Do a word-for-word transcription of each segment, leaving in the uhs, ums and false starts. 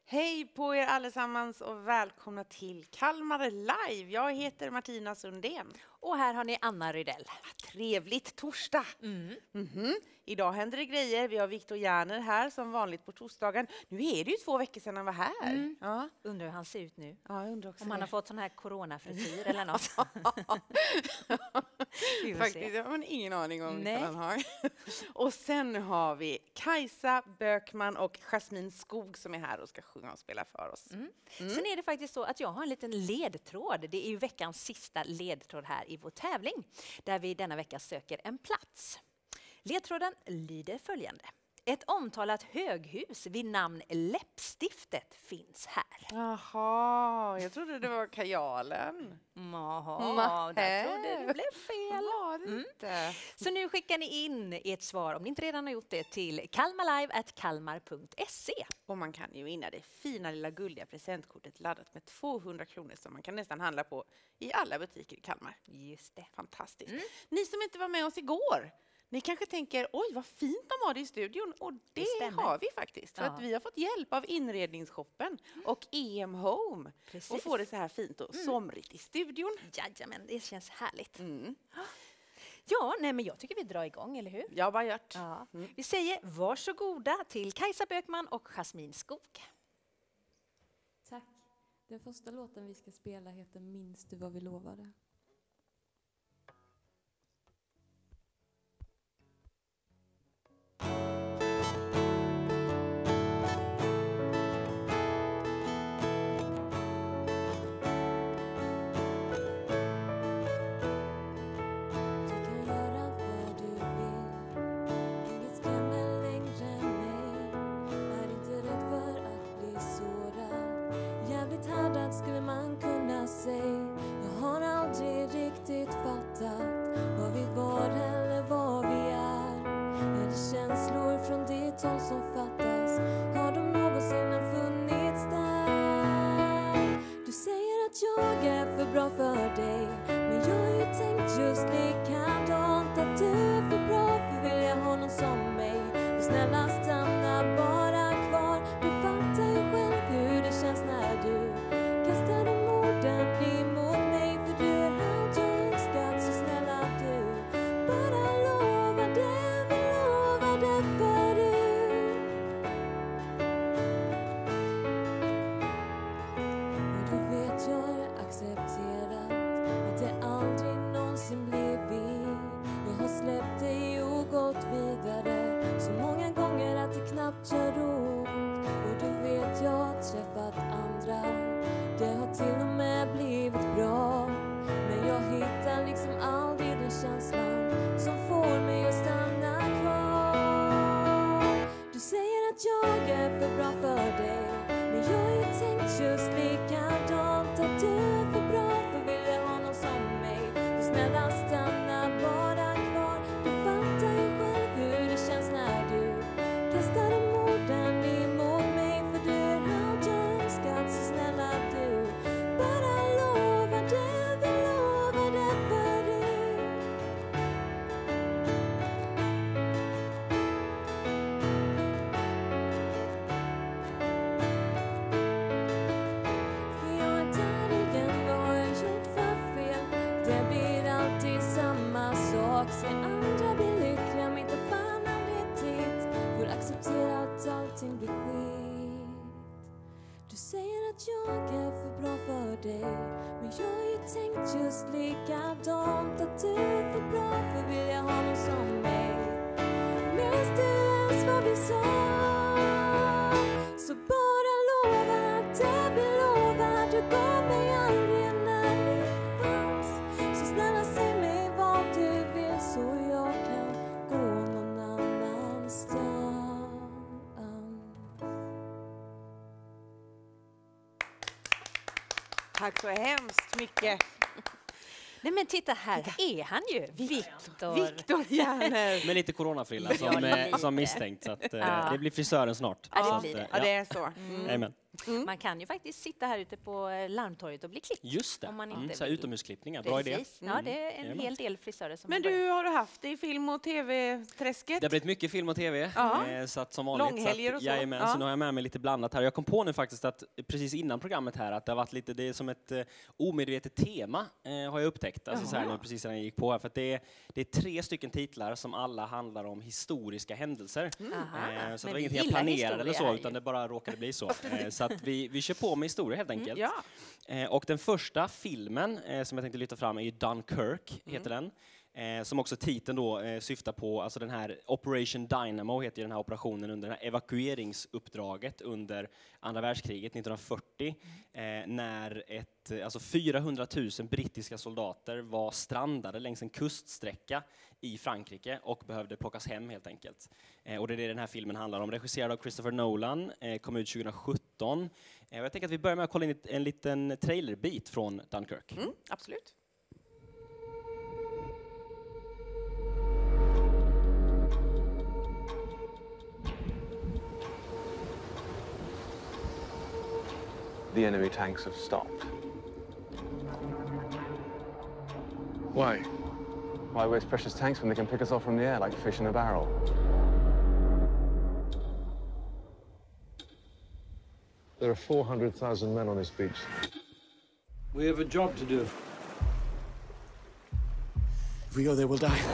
Hej på er allesammans och välkomna till Kalmar Live. Jag heter Martina Sundén. Och här har ni Anna Rydell. Trevligt torsdag. Mm. Mm-hmm. Idag händer det grejer. Vi har Viktor Järner här som vanligt på torsdagen. Nu är det ju två veckor sedan han var här. Mm. Ja. Undrar hur han ser ut nu. Ja, jag undrar också Om han det. har fått sån här coronafrisyr eller något. Faktiskt, jag har ingen aning om Nej. vad han har. Och sen har vi Kajsa Bökman och Jasmin Skog som är här och ska sjunga och spela för oss. Mm. Mm. Sen är det faktiskt så att jag har en liten ledtråd. Det är ju veckans sista ledtråd här i vår tävling. Där vi denna vecka söker en plats. Ledtråden lyder följande. Ett omtalat höghus vid namn Läppstiftet finns här. Jaha, jag trodde det var Kajalen. Jaha, där trodde du blev fel. Var det inte? Mm. Så nu skickar ni in ert svar, om ni inte redan har gjort det, till kalmarlive at kalmar punkt se. Och man kan ju vinna det fina lilla guldiga presentkortet laddat med tvåhundra kronor som man kan nästan handla på i alla butiker i Kalmar. Just det. Fantastiskt. Mm. Ni som inte var med oss igår, ni kanske tänker, oj vad fint de har det i studion. Och det, Det har vi faktiskt. För Ja. att vi har fått hjälp av inredningsshoppen och E M Home. Precis. Och få det så här fint och Mm. somrigt i studion. Jajamän, det känns härligt. Mm. Ja, nej, men jag tycker vi drar igång, eller hur? Ja, vad gjort? Ja. Mm. Vi säger varsågoda till Kajsa Bökman och Jasmin Skog. Tack. Den första låten vi ska spela heter Minns du vad vi lovade? Skulle man kunna säga, jag har aldrig riktigt fattat vad vi var eller vad vi är. Är det känslor från ditt håll som fattas? Har de någonsin funnits där? Du säger att jag är för bra för dig, men jag har ju tänkt just likadant. Att du är för bra för vill jag ha någon som mig. Du snälla stanna bara kvar. Du fattar ju själv hur det känns när du kastar de orden emot mig. För du är allt jag önskat, så snälla du bara lova det vi lovade förut. Och du vet jag har accepterat att det aldrig någonsin blir vi. Jag har släppt dig och gått vidare så många gånger att det knappt gör ont. Och du vet jag har träffat andra, det har till och med blivit bra. Men jag hittar liksom aldrig den känslan som får mig att stanna kvar. Du säger att jag är för bra för dig, men jag har ju tänkt just likadant. Att du är för bra för vill jag ha någon som mig. Så snälla stanna bara kvar. Du fattar ju själv hur det känns när du kastar de orden emot mig. För du är allt jag önskat, så snälla du bara lova det vi lovade förut. För jag är där igen, vad har jag gjort för fel? Det blir alltid samma sak. Se andra bli lyckliga, men inte fan aldrig ditt. Får acceptera att allting blir skit. Du säger att jag är för bra för dig, men jag har ju tänkt just likadant. Att du är för bra för vill jag ha någon som mig. Minns du ens vad vi sa? Så bara lova att det vi lovar. Du gav mig aldrig en ärlig chans. Så snälla säg mig vad du vill så jag kan gå någon annanstans. Tack så hemskt mycket. Nej men titta här, är han ju. Viktor. Viktor Järner. Med lite coronafrilla som, Ja, eh, lite. som misstänkt. Så att, eh, Ja. det blir frisören snart. Ja, det Så blir att, det. eh, Ja, det är så. Mm. Amen. Mm. Man kan ju faktiskt sitta här ute på Larmtorget och bli klippt. Just det, om man mm, inte så här vill. utomhusklippningar, bra idé. Mm. Ja, det är en Jajamän. hel del frisörer som Men har börjat. du, har du haft det i film- och tv-träsket? Det har blivit mycket film och tv, Ja. eh, så att som vanligt. Långhelger och så. Jajamän, Ja. så nu har jag med mig lite blandat här. Jag kom på nu faktiskt att precis innan programmet här att det har varit lite, det är som ett eh, omedvetet tema eh, har jag upptäckt. Alltså, så här, nu, precis när jag gick på här. För att det är, det är tre stycken titlar som alla handlar om historiska händelser. Mm. Eh, Aha. så Men det var vi inget jag gillar planerade eller så, historia här utan ju. det bara råkade bli så. eh, så att vi, vi kör på med historia helt enkelt. Ja. Eh, och den första filmen eh, som jag tänkte lyfta fram är ju Dunkirk, heter den. Eh, som också titeln då eh, syftar på, alltså den här Operation Dynamo heter ju den här operationen under det här evakueringsuppdraget under andra världskriget nittonhundrafyrtio. Eh, när ett, eh, alltså fyrahundratusen brittiska soldater var strandade längs en kuststräcka i Frankrike och behövde plockas hem helt enkelt. Eh, och det är det den här filmen handlar om. Regisserad av Christopher Nolan, eh, kom ut tjugosjutton. Eh, och jag tänker att vi börjar med att kolla in en liten trailerbit från Dunkirk. Mm, absolut. The enemy tanks have stopped. Why? Why waste precious tanks when they can pick us off from the air like fish in a barrel? There are four hundred thousand men on this beach. We have a job to do. If we go there, we'll die.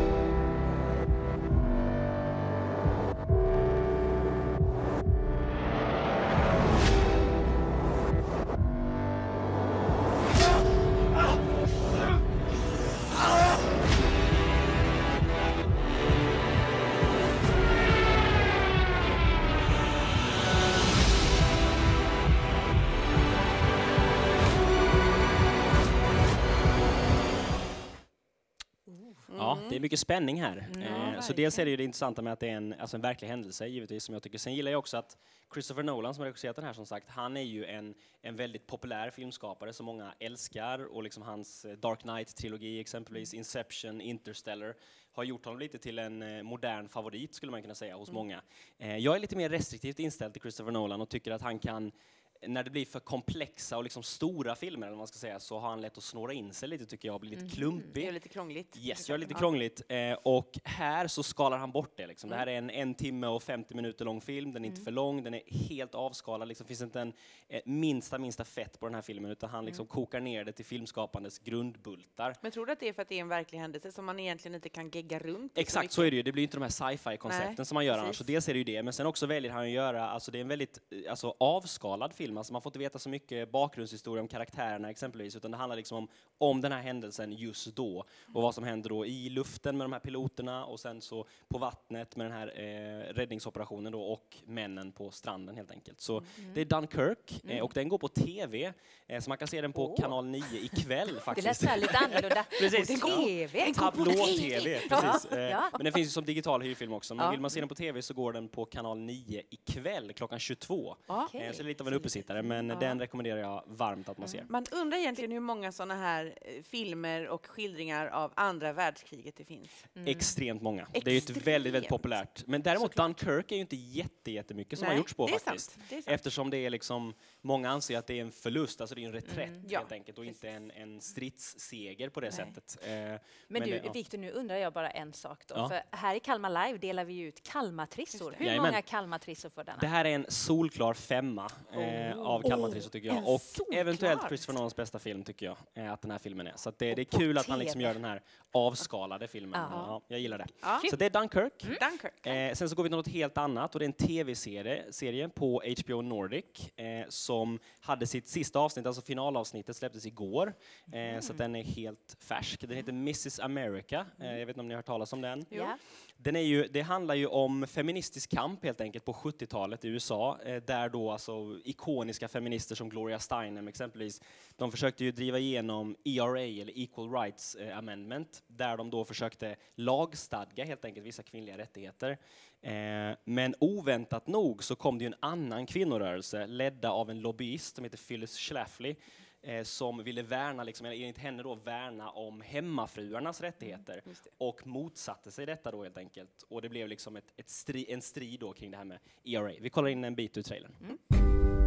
Ja, det är mycket spänning här. Mm, eh, ja, så dels är det ju det intressanta med att det är en, alltså en verklig händelse, givetvis, som jag tycker. Sen gillar jag också att Christopher Nolan, som har regisserat den här, som sagt, han är ju en, en väldigt populär filmskapare som många älskar, och liksom hans Dark Knight-trilogi, exempelvis Inception, Interstellar, har gjort honom lite till en eh, modern favorit, skulle man kunna säga, hos många. Eh, jag är lite mer restriktivt inställd till Christopher Nolan och tycker att han kan, när det blir för komplexa och liksom stora filmer, eller vad man ska säga, så har han lätt att snåra in sig lite, tycker jag, och bli lite klumpig. Det är lite krångligt. Yes, jag är lite krångligt. Eh, och här så skalar han bort det. Liksom. Det här är en en timme och femtio minuter lång film. Den är inte för lång, den är helt avskalad. Liksom finns inte en eh, minsta, minsta fett på den här filmen, utan han liksom kokar ner det till filmskapandes grundbultar. Men tror du att det är för att det är en verklig händelse som man egentligen inte kan gegga runt? Exakt, så är det ju. Det blir inte de här sci-fi-koncepten Nej, som man gör precis. annars. Så dels är det ju det, men sen också väljer han att göra, alltså det är en väldigt eh, alltså, avskalad film. Alltså man får inte veta så mycket bakgrundshistoria om karaktärerna exempelvis, utan det handlar liksom om, om den här händelsen just då, och vad som händer då i luften med de här piloterna, och sen så på vattnet med den här eh, räddningsoperationen då, och männen på stranden helt enkelt. Så det är Dunkirk, eh, och den går på tv, eh, så man kan se den på Åh. kanal nio ikväll Det faktiskt. lät så här lite annorlunda. Precis. Och T V. Tablå-tv, precis. Ja, Eh, ja. Men den finns ju som digital hyrfilm också. Men Ja. vill man se den på tv så går den på kanal nio ikväll klockan tjugotvå. Okej. Eh, Så det är lite av en uppesittare, men den rekommenderar jag varmt att man ser. Man undrar egentligen hur många sådana här eh, filmer och skildringar av andra världskriget det finns. Extremt många. Det är ju ett Extremt. väldigt, väldigt populärt. Men däremot Dunkirk är ju inte jätte, jättemycket som Nej, har gjorts på det är faktiskt. sant, det är sant. Eftersom det är liksom, många anser att det är en förlust, alltså det är en reträtt Ja, helt enkelt, och inte en, en stridsseger på det sättet. Eh, Men, men du, det- ja. Victor, nu undrar jag bara en sak då. Ja. För här i Kalmar Live delar vi ut Kalmartrissor. Hur Jajamän. många Kalmartrissor får denna? Det här är en solklar femma eh, av Kalmartrissor tycker jag. en Och solklar. eventuellt Christopher Nolans bästa film tycker jag eh, att den här filmen är. Så att det, det är kul att han liksom T V. gör den här avskalade filmen. Ja. Ja, jag gillar det. Ja. Så det är Dunkirk. Dunkirk. Eh, sen så går vi till något helt annat, och det är en tv-serie serie på H B O Nordic eh, som hade sitt sista avsnitt, alltså finalavsnittet släpptes igår. Eh, Så att den är helt färsk. Den heter missus America. Eh, jag vet inte om ni har hört talas om den. Ja. Den är ju, det handlar ju om feministisk kamp helt enkelt på sjuttiotalet i U S A, eh, där då alltså ikoniska feminister som Gloria Steinem exempelvis, de försökte ju driva igenom E R A eller Equal Rights eh, Amendment, där de då försökte lagstadga helt enkelt vissa kvinnliga rättigheter. Eh, men oväntat nog så kom det ju en annan kvinnorörelse ledda av en lobbyist som heter Phyllis Schlafly, eh, som ville värna, liksom, eller enligt henne då, värna om hemmafruarnas rättigheter, Just det. och motsatte sig detta då helt enkelt. Och det blev liksom ett, ett stri, en strid då kring det här med E R A. Vi kollar in en bit ur trailern. Mm.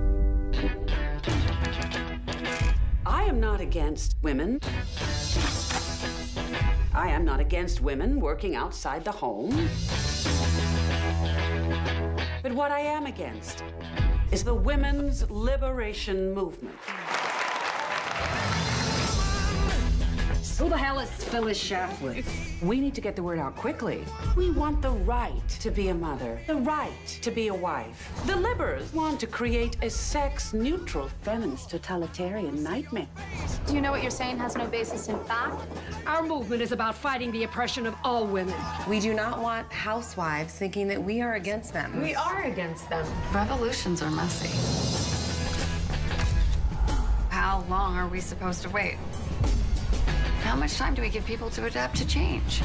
I am not against women. I am not against women working outside the home. But what I am against is the women's liberation movement. Who the hell is Phyllis Schlafly? We need to get the word out quickly. We want the right to be a mother, the right to be a wife. The Libbers want to create a sex-neutral feminist totalitarian nightmare. Do you know what you're saying has no basis in fact? Our movement is about fighting the oppression of all women. We do not want housewives thinking that we are against them. We are against them. Revolutions are messy. How long are we supposed to wait? How much time do we give people to adapt to change?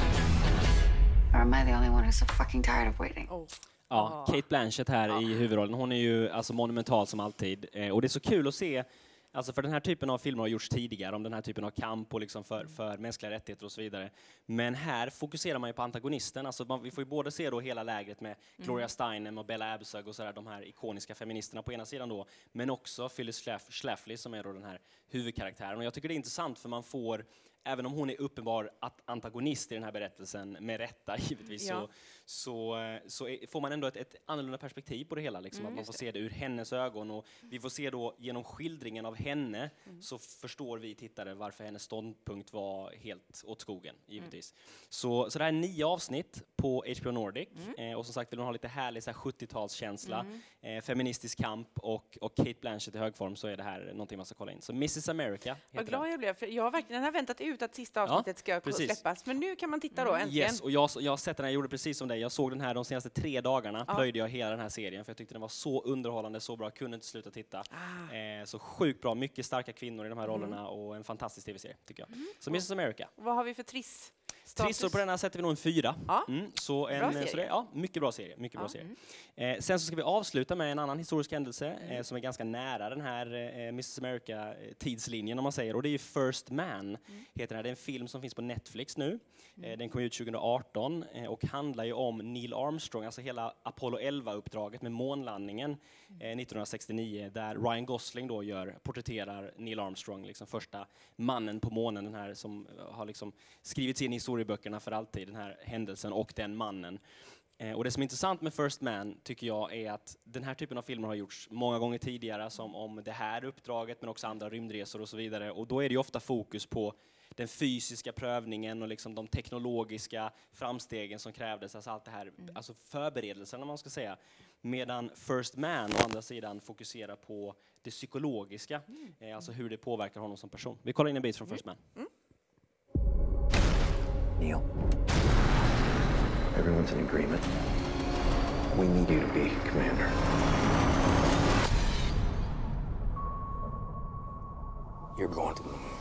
Or am I the only one who's so fucking tired of waiting? Oh. Ja, Cate Blanchett här ja. i huvudrollen. Hon är ju alltså monumental som alltid. Eh, och det är så kul att se, alltså för den här typen av filmer har gjorts tidigare om den här typen av kamp och liksom för, för mänskliga rättigheter och så vidare. Men här fokuserar man ju på antagonisten. Alltså man, vi får ju både se då hela lägret med mm. Gloria Steinem och Bella Abzug och sådär, de här ikoniska feministerna på ena sidan då, men också Phyllis Schlafly som är då den här huvudkaraktären. Och jag tycker det är intressant för man får, även om hon är uppenbar att antagonist i den här berättelsen, med rätta givetvis, ja. så, så, så är, får man ändå ett, ett annorlunda perspektiv på det hela. Liksom, mm, att man får se det ur hennes ögon. Och vi får se då genom skildringen av henne mm. så förstår vi tittare varför hennes ståndpunkt var helt åt skogen, givetvis. Mm. Så, så det här är nio avsnitt på H B O Nordic. Mm. Eh, och som sagt vill hon ha lite härlig så här, sjuttiotalskänsla, mm. eh, feministisk kamp och, och Cate Blanchett i högform, så är det här någonting man ska kolla in. Så missus America heter Vad glad den. jag blev, för jag har verkligen har väntat ut att sista avsnittet ska ja, släppas. Men nu kan man titta då, äntligen. Yes, och jag, jag har sett den här, jag gjorde precis som dig. Jag såg den här de senaste tre dagarna, ja. plöjde jag hela den här serien, för jag tyckte den var så underhållande, så bra, jag kunde inte sluta titta. Ah. Eh, så sjukt bra, mycket starka kvinnor i de här mm. rollerna och en fantastisk tv-serie, tycker jag. Mm. Så missus America. Vad har vi för triss? Trissor på den här sätter vi nog en fyra. Ja. Mm, så en, så det, ja, mycket bra serie. Mycket ja. bra serie. Eh, sen så ska vi avsluta med en annan historisk händelse mm. eh, som är ganska nära den här eh, missus America-tidslinjen om man säger. Och det är ju First Man. Mm. Heter den här. Det är en film som finns på Netflix nu. Mm. Eh, den kom ut tjugo arton eh, och handlar ju om Neil Armstrong, alltså hela Apollo elva-uppdraget med månlandningen eh, nittonhundrasextionio, där Ryan Gosling då gör, porträtterar Neil Armstrong, liksom första mannen på månen, den här som har liksom skrivits in i historieböckerna för alltid, den här händelsen och den mannen. Eh, och det som är intressant med First Man tycker jag är att den här typen av filmer har gjorts många gånger tidigare, som om det här uppdraget, men också andra rymdresor och så vidare. Och då är det ju ofta fokus på den fysiska prövningen och liksom de teknologiska framstegen som krävdes, alltså allt det här, mm. alltså förberedelserna man ska säga. Medan First Man å andra sidan fokuserar på det psykologiska, mm. eh, alltså hur det påverkar honom som person. Vi kollar in en bit från First Man. Mm. Neil, everyone's in agreement. We need you to be commander. You're going to the moon.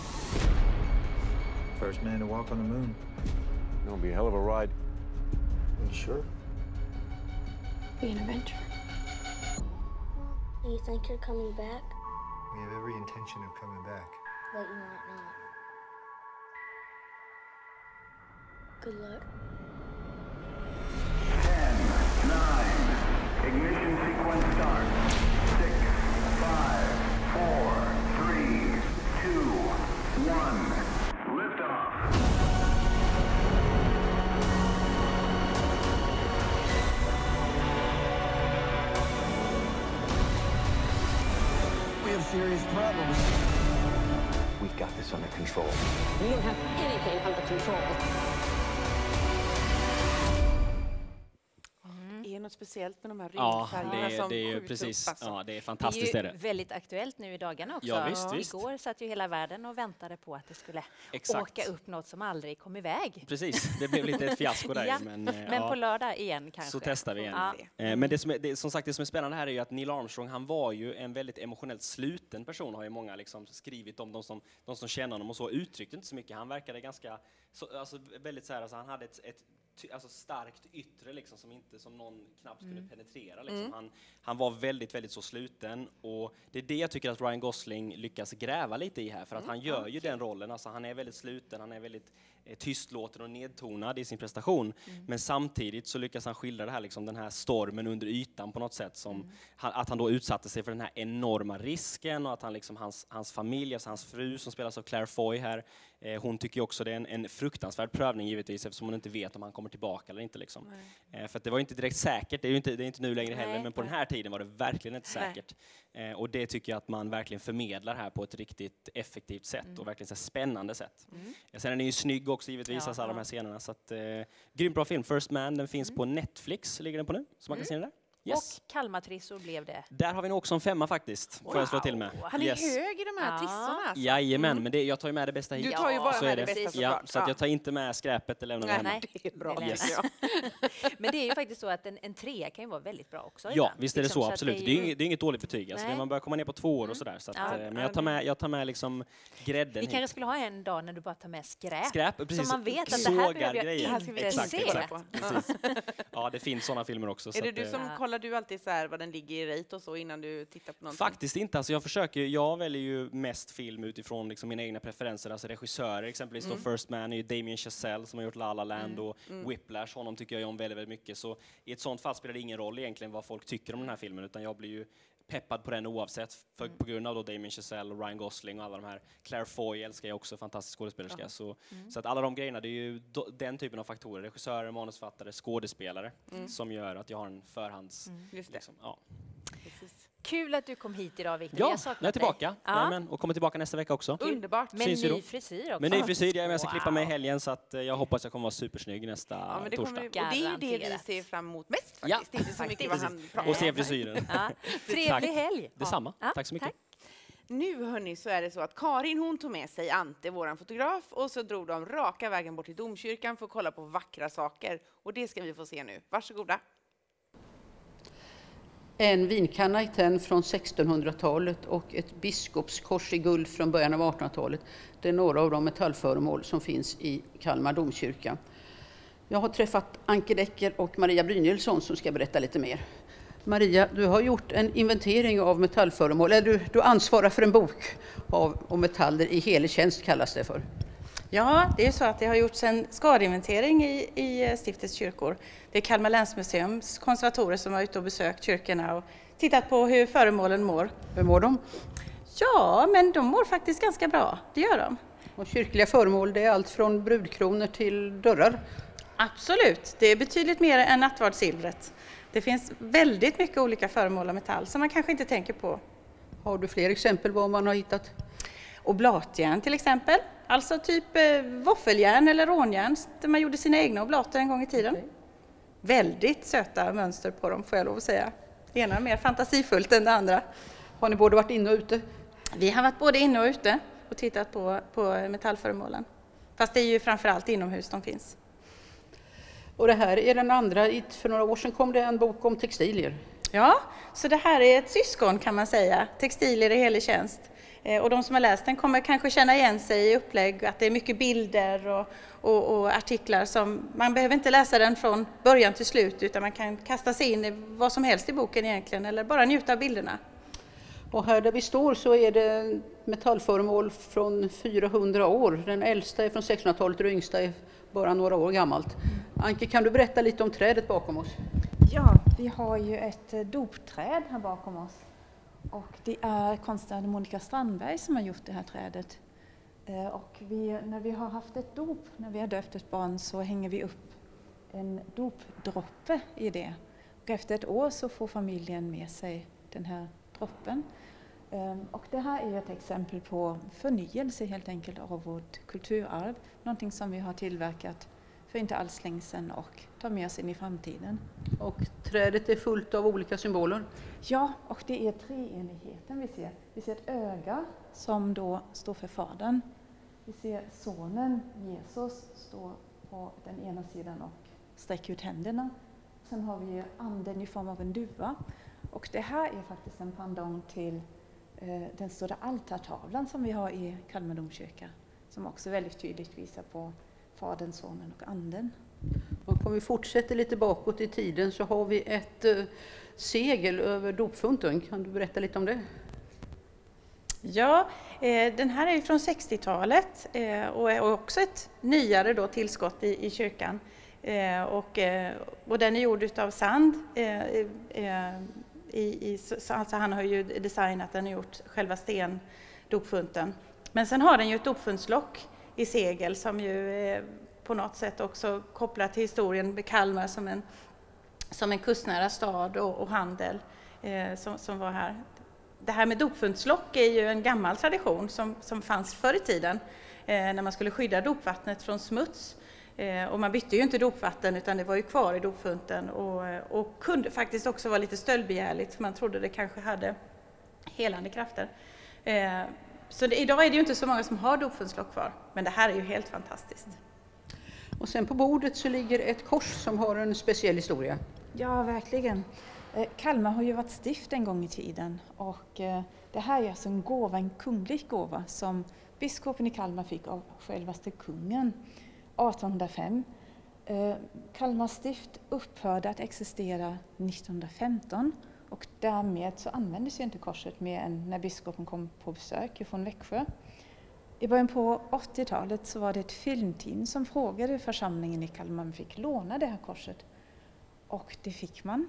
First man to walk on the moon. It'll be a hell of a ride. You sure? Be an adventure. You think you're coming back? We have every intention of coming back. But you might not. Good luck. Ten, nine, ignition sequence start. Six, five, four, three, two, one. Lift off. We have serious problems. We've got this under control. We don't have anything under control. Är det något speciellt med de här ja, rymdfärgerna det, som det är ju skjuts precis, upp? Alltså. ja, det är fantastiskt. Det är är ju det. väldigt aktuellt nu i dagarna också. Ja, visst, visst. Igår satt ju hela världen och väntade på att det skulle Exakt. åka upp något som aldrig kom iväg. Precis, det blev lite ett fiasko där. ja. Men, men ja. på lördag igen kanske. Så testar vi igen. Ja. Eh, men det som, är, det, som sagt, det som är spännande här är ju att Neil Armstrong, han var ju en väldigt emotionellt sluten person, har ju många liksom skrivit om, de som, de som känner honom och så, uttryckte inte så mycket. Han verkade ganska, så, alltså väldigt så här, alltså han hade ett, ett alltså starkt yttre liksom, som inte som någon knappt mm. kunde penetrera liksom. mm. han, han var väldigt väldigt så sluten, och det är det jag tycker att Ryan Gosling lyckas gräva lite i här, för att mm. han gör okay. ju den rollen, alltså han är väldigt sluten, han är väldigt eh, tystlåten och nedtonad i sin prestation. Mm. Men samtidigt så lyckas han skildra det här, liksom, den här stormen under ytan på något sätt. Som, mm. han, att han då utsatte sig för den här enorma risken och att han, liksom, hans, hans familj, alltså hans fru som spelas av Claire Foy här, eh, hon tycker också det är en, en fruktansvärd prövning givetvis eftersom hon inte vet om han kommer tillbaka eller inte. Liksom. Eh, för att det var inte direkt säkert, det är ju inte, det är inte nu längre heller, Nej. men på den här tiden var det verkligen inte säkert. Eh, och det tycker jag att man verkligen förmedlar här på ett riktigt effektivt sätt mm. och verkligen så spännande sätt. Mm. Ja, sen är den ju snygg också givetvis, ja, alltså alla ja. de här scenerna. Så att, eh, grymt bra film. First Man, den finns mm. på Netflix, ligger den på nu, så man kan mm. se den där. Yes. Och Kalmar-trissor blev det. Där har vi nog också en femma faktiskt, wow. får jag slå till med. Han är yes. hög i de här trissorna. Alltså. Jajamän, mm. men det, jag tar ju med det bästa hit. Du tar ju bara så med det, det bästa ja, så att jag tar inte med skräpet eller lämnar Nej, det är bra. Yes. Men det är ju faktiskt så att en, en trea kan ju vara väldigt bra också. Ja, ibland. visst är det liksom, så, absolut. Det är, ju, det är inget dåligt betyg. Alltså, man börjar komma ner på två år och sådär. Så att, ja, men jag tar med, jag tar med liksom grädden. Vi hit. kanske skulle ha en dag när du bara tar med skräp. Skräp, precis. Så man vet att det här behöver jag grejer. inte exakt, se. Exakt, ja, det finns sådana filmer också. Är det du som kollar du alltid så här vad den ligger i rate och så innan du tittar på någonting? Faktiskt inte. Alltså jag försöker, jag väljer ju mest film utifrån liksom mina egna preferenser. Alltså regissörer exempelvis. Mm. Då First Man är ju Damien Chazelle som har gjort La La Land mm. och mm. Whiplash. Honom tycker jag om väldigt, väldigt mycket. Så i ett sånt fall spelar det ingen roll egentligen vad folk tycker om den här filmen. Utan jag blir ju peppad på den oavsett. För, mm. På grund av då Damien Chazelle och Ryan Gosling och alla de här. Claire Foy älskar jag också, fantastisk skådespelerska. Ja. Så, mm. så att alla de grejerna, det är ju do, den typen av faktorer. Regissörer, manusfattare, skådespelare. Mm. Som gör att jag har en förhands... Mm. Just det. Liksom, ja. Kul att du kom hit idag, Victor. Ja, jag, jag är tillbaka. Ja. Men, och kommer tillbaka nästa vecka också. Underbart. Med ny frisyr också. Med ny frisyr. Jag är med, jag ska wow. klippa mig i helgen så att jag hoppas jag kommer vara supersnygg nästa ja, men det torsdag. Kommer, och det är det vi ser fram emot mest faktiskt. Ja. Inte så mycket vad han pratar. Och se frisyren. Ja. Trevlig helg. Detsamma. Ja. Tack så mycket. Tack. Nu hörni så är det så att Karin hon tog med sig Ante, våran fotograf, och så drog de raka vägen bort till domkyrkan för att kolla på vackra saker. Och det ska vi få se nu. Varsågoda. En vinkanna i tenn från sextonhundratalet och ett biskopskors i guld från början av artonhundratalet. Det är några av de metallföremål som finns i Kalmar domkyrka. Jag har träffat Anke Decker och Maria Brynjelsson som ska berätta lite mer. Maria, du har gjort en inventering av metallföremål. Eller du, du ansvarar för en bok av, om metaller i helig tjänst kallas det för. Ja, det är så att det har gjorts en skadeinventering i, i stiftets kyrkor. Det är Kalmar länsmuseums konservatorer som har ute och besökt kyrkorna och tittat på hur föremålen mår. Hur mår de? Ja, men de mår faktiskt ganska bra. Det gör de. Och kyrkliga föremål, det är allt från brudkronor till dörrar? Absolut, det är betydligt mer än nattvardssilvret. Det finns väldigt mycket olika föremål av metall som man kanske inte tänker på. Har du fler exempel vad man har hittat? Oblatjärn till exempel. Alltså typ eh, våffeljärn eller rånjärn där man gjorde sina egna oblater en gång i tiden. Okay. Väldigt söta mönster på dem får jag lov att säga. Det ena är mer fantasifullt än det andra. Har ni både varit inne och ute? Vi har varit både inne och ute och tittat på, på metallföremålen. Fast det är ju framförallt inomhus de finns. Och det här är den andra, för några år sedan kom det en bok om textilier. Ja, så det här är ett syskon kan man säga, textilier i helig tjänst. Och de som har läst den kommer kanske känna igen sig i upplägg, att det är mycket bilder och, och, och artiklar som man behöver inte läsa den från början till slut utan man kan kasta sig in i vad som helst i boken egentligen eller bara njuta av bilderna. Och här där vi står så är det metallföremål från fyrahundra år. Den äldsta är från sextonhundratalet och den yngsta är bara några år gammalt. Anke, kan du berätta lite om trädet bakom oss? Ja, vi har ju ett dopträd här bakom oss. Och det är konstnären Monica Strandberg som har gjort det här trädet. Och vi, när vi har haft ett dop, när vi har döpt ett barn så hänger vi upp en dopdroppe i det. Och efter ett år så får familjen med sig den här droppen. Och det här är ett exempel på förnyelse helt enkelt av vårt kulturarv. Någonting som vi har tillverkat för inte alls länge sedan och tar med oss in i framtiden. Och trädet är fullt av olika symboler? Ja, och det är treenigheten vi ser. Vi ser ett öga som då står för Fadern. Vi ser sonen Jesus stå på den ena sidan och sträcka ut händerna. Sen har vi anden i form av en duva. Och det här är faktiskt en pendang till eh, den stora altartavlan som vi har i Kalmar domkyrka. Som också väldigt tydligt visar på Fadern, Sonen och Anden. Och om vi fortsätter lite bakåt i tiden så har vi ett uh, segel över dopfunten. Kan du berätta lite om det? Ja, eh, den här är ju från sextiotalet eh, och är också ett nyare då tillskott i, i kyrkan. Eh, och, eh, och den är gjord av sand. Eh, eh, i, i, så, alltså han har ju designat den och gjort själva stendopfunten. Men sen har den ju ett dopfuntslock i segel som ju eh, på något sätt också kopplar till historien med Kalmar som en, som en kustnära stad och, och handel eh, som, som var här. Det här med dopfuntslock är ju en gammal tradition som, som fanns förr i tiden eh, när man skulle skydda dopvattnet från smuts. Eh, och man bytte ju inte dopvatten utan det var ju kvar i dopfunten och, och kunde faktiskt också vara lite stöldbegärligt för man trodde det kanske hade helande krafter. Eh, så det, idag är det ju inte så många som har dopfuntslock kvar, men det här är ju helt fantastiskt. Och sen på bordet så ligger ett kors som har en speciell historia. Ja, verkligen. Kalmar har ju varit stift en gång i tiden och det här är alltså en gåva, en kunglig gåva som biskopen i Kalmar fick av självaste kungen artonhundrafem. Kalmar stift upphörde att existera nittonhundrafemton och därmed så användes ju inte korset mer än när biskopen kom på besök från Växjö. I början på åttiotalet så var det ett filmteam som frågade församlingen i Kalmar om man fick låna det här korset och det fick man.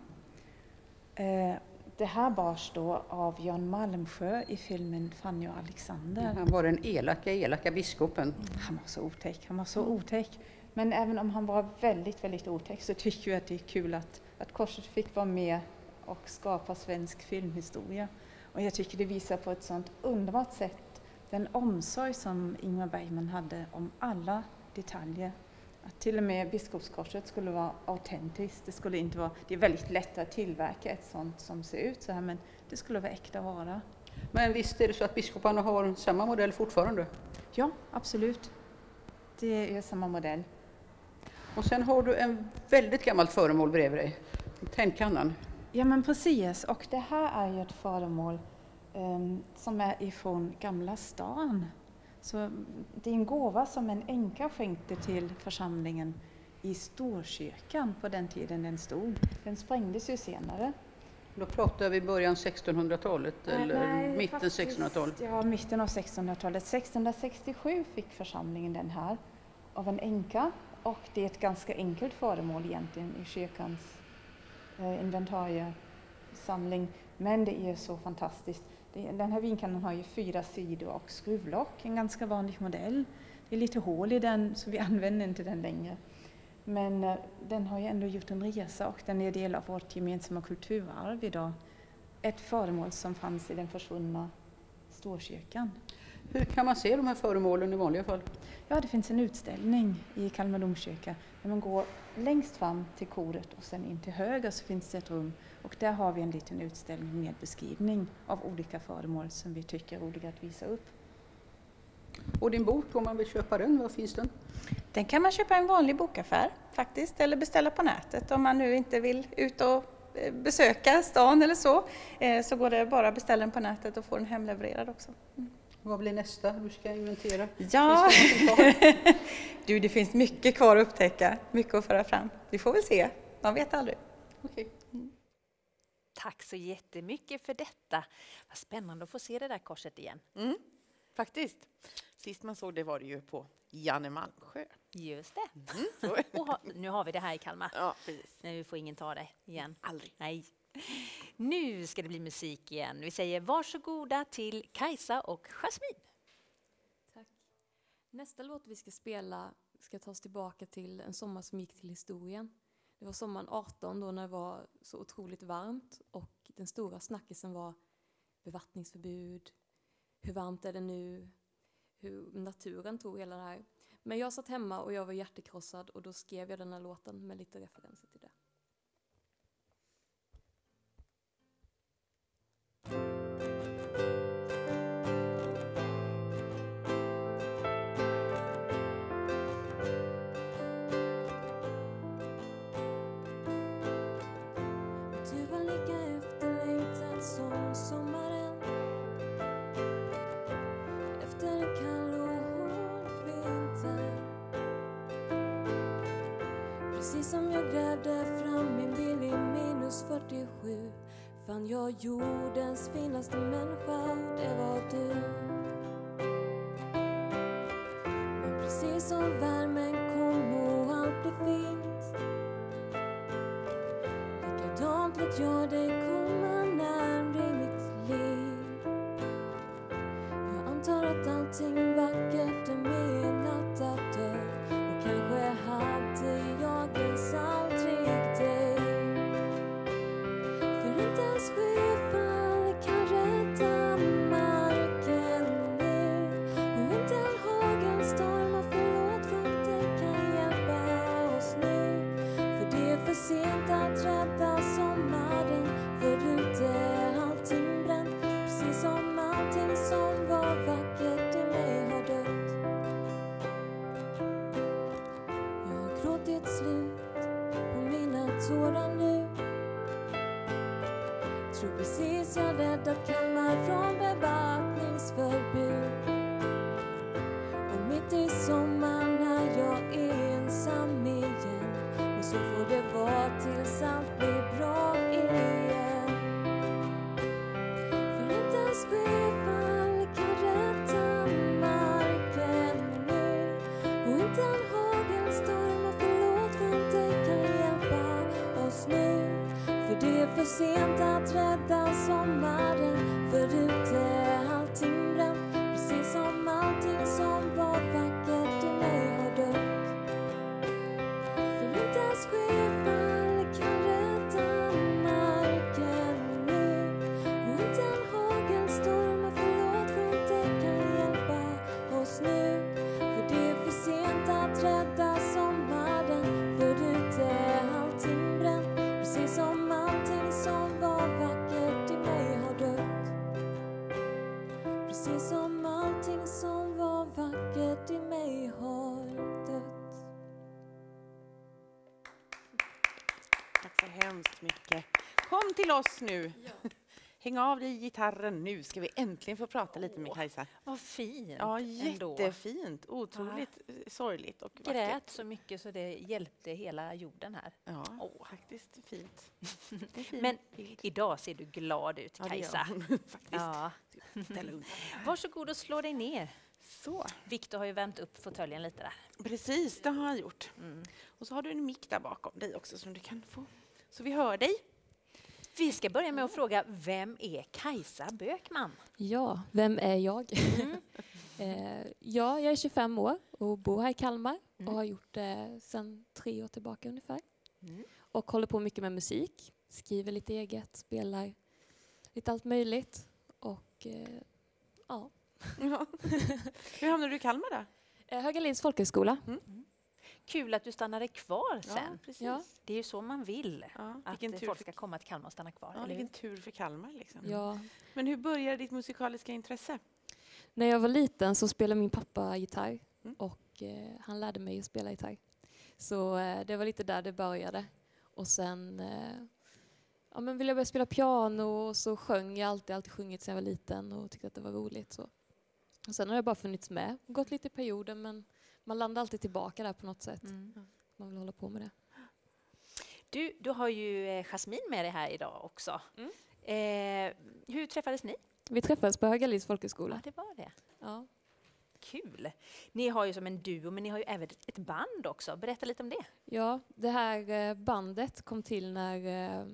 Det här bars då av Jan Malmsjö i filmen Fanny och Alexander. Han var den elaka, elaka biskopen. Han var så otäck, han var så otäck. Men även om han var väldigt, väldigt otäck så tycker jag att det är kul att, att korset fick vara med och skapa svensk filmhistoria. Och jag tycker det visar på ett sånt underbart sätt den omsorg som Ingmar Bergman hade om alla detaljer. Att till och med biskopskorset skulle vara autentiskt. Det skulle inte vara, det är väldigt lätt att tillverka ett sånt som ser ut så här, men det skulle vara äkta vara. Men visst är det så att biskoparna har samma modell fortfarande? Ja, absolut. Det är samma modell. Och sen har du en väldigt gammalt föremål bredvid dig. Tändkannan. Ja, men precis. Och det här är ju ett föremål um, som är ifrån Gamla stan. Så det är en gåva som en änka skänkte till församlingen i Storkyrkan på den tiden den stod. Den sprängdes ju senare. Då pratar vi början sextonhundratalet nej, eller nej, mitten faktiskt, sextonhundratalet? Ja, mitten av sextonhundratalet. sextonhundrasextiosju fick församlingen den här av en änka och det är ett ganska enkelt föremål egentligen i kyrkans eh, inventariesamling. Men det är så fantastiskt. Den här vinkannan har ju fyra sidor och skruvlock, en ganska vanlig modell. Det är lite hål i den så vi använder inte den längre. Men eh, den har ju ändå gjort en resa och den är del av vårt gemensamma kulturarv idag. Ett föremål som fanns i den försvunna Storkyrkan. Hur kan man se de här föremålen i vanliga fall? Ja, det finns en utställning i Kalmar domkyrka. När man går längst fram till koret och sen in till höger så finns det ett rum. Och där har vi en liten utställning med beskrivning av olika föremål som vi tycker är roliga att visa upp. Och din bok, om man vill köpa den, var finns den? Den kan man köpa i en vanlig bokaffär faktiskt, eller beställa på nätet om man nu inte vill ut och besöka stan eller så. Så går det bara att beställa den på nätet och få den hemlevererad också. Mm. Vad blir nästa du ska inventera? Ja, det du, det finns mycket kvar att upptäcka, mycket att föra fram. Vi får väl se, man vet aldrig. Okej. Mm. Tack så jättemycket för detta. Vad spännande att få se det där korset igen. Mm, faktiskt. Sist man såg det var det ju på Janne Malmsjö. Just det. Mm. Och ha, nu har vi det här i Kalmar. Ja, precis. Nej, vi får ingen ta det igen. Aldrig. Nej. Nu ska det bli musik igen. Vi säger varsågoda till Kajsa och Jasmin. Tack. Nästa låt vi ska spela ska ta oss tillbaka till en sommar som gick till historien. Det var sommaren arton då när det var så otroligt varmt och den stora snackisen var bevattningsförbud. Hur varmt är det nu? Hur naturen tog hela det här. Men jag satt hemma och jag var hjärtekrossad och då skrev jag den här låten med lite referenser till det. Du var lika efterlängtad som sommaren efter en kall och hård vinter. Precis som jag grävde fram min bil i minus fyrtiosju fann jag jordens finaste människa, det var du. Men precis som värmen kom och allt blev fint, likadant lät jag dig komma närmare mitt liv. Jag antar att allting vackert är menat att dö, och kanske hade jag ens aldrig dig. För inte ens skyfall kan rädda marken nu, och inte en hagelstorm och förlåt för att det kan hjälpa oss nu. För det är för sent att rädda sommaren, för ute är allting bränt, precis som allting som var vackert i mig har dött. Jag har gråtit slut på mina tårar nu. Tror precis jag räddat Kalmar från bevakningsförbud. Och mitt i sommaren när jag är ensam igen, och så får det vara tills allt blir bra igen. För inte ens skyfall kan rädda marken nu, och inte en hagelstorm och förlåt för att det kan hjälpa oss nu. För det är för sent att rädda sommaren, för ute är allting bränt, precis som allting som var vackert i mig har dött. För inte ens skyfall kan rädda marken nu, och inte en hagelstorm och förlåt för att det kan hjälpa oss nu. För det är för sent att rädda sommaren, för ute är allting bränt, precis som allting som var vackert i mig har dött. Precis som allting som var vackert i mig har dött. Tack så hemskt mycket. Kom till oss nu. Ja. Häng av dig gitarren. Nu ska vi äntligen få prata lite med Kajsa. Vad fint. Ja, ändå. jättefint. Otroligt ja. sorgligt och vackert. Grät så mycket så det hjälpte hela jorden här. Ja, oh. faktiskt fint. fint. Men idag ser du glad ut, Kajsa. Ja, det gör faktiskt. Ja. Varsågod och slå dig ner. Så. Victor har ju vänt upp fåtöljen lite där. Precis, det har han gjort. Mm. Och så har du en mick där bakom dig också som du kan få. Så vi hör dig. Vi ska börja med att fråga, vem är Kajsa Bökman? Ja, vem är jag? Mm. eh, ja, jag är tjugofem år och bor här i Kalmar mm. och har gjort det sedan tre år tillbaka ungefär. Mm. Och håller på mycket med musik, skriver lite eget, spelar lite allt möjligt. Och eh, ja. ja. Hur hamnade du i Kalmar då? Eh, Högalids folkhögskola. Mm. Mm. Kul att du stannade kvar sen. Ja, precis. Ja. Det är ju så man vill. Ja, att tur folk ska komma till Kalmar och stanna kvar. Ja, vilken tur för Kalmar. Liksom. Ja. Men hur började ditt musikaliska intresse? När jag var liten så spelade min pappa gitarr. Mm. Och eh, han lärde mig att spela gitarr. Så eh, det var lite där det började. Och sen eh, ja, men ville jag börja spela piano. Och så sjöng jag alltid, alltid sjungit sedan jag var liten. Och tyckte att det var roligt. Så. Och sen har jag bara funnits med. Gått lite i perioder men man landar alltid tillbaka där på något sätt. Mm. Man vill hålla på med det. Du, du har ju eh, Jasmin med dig här idag också. Mm. Eh, hur träffades ni? Vi träffades på Högalids folkhögskola. Ja, det var det. Ja. Kul. Ni har ju som en duo, men ni har ju även ett band också. Berätta lite om det. Ja, det här bandet kom till när... Eh,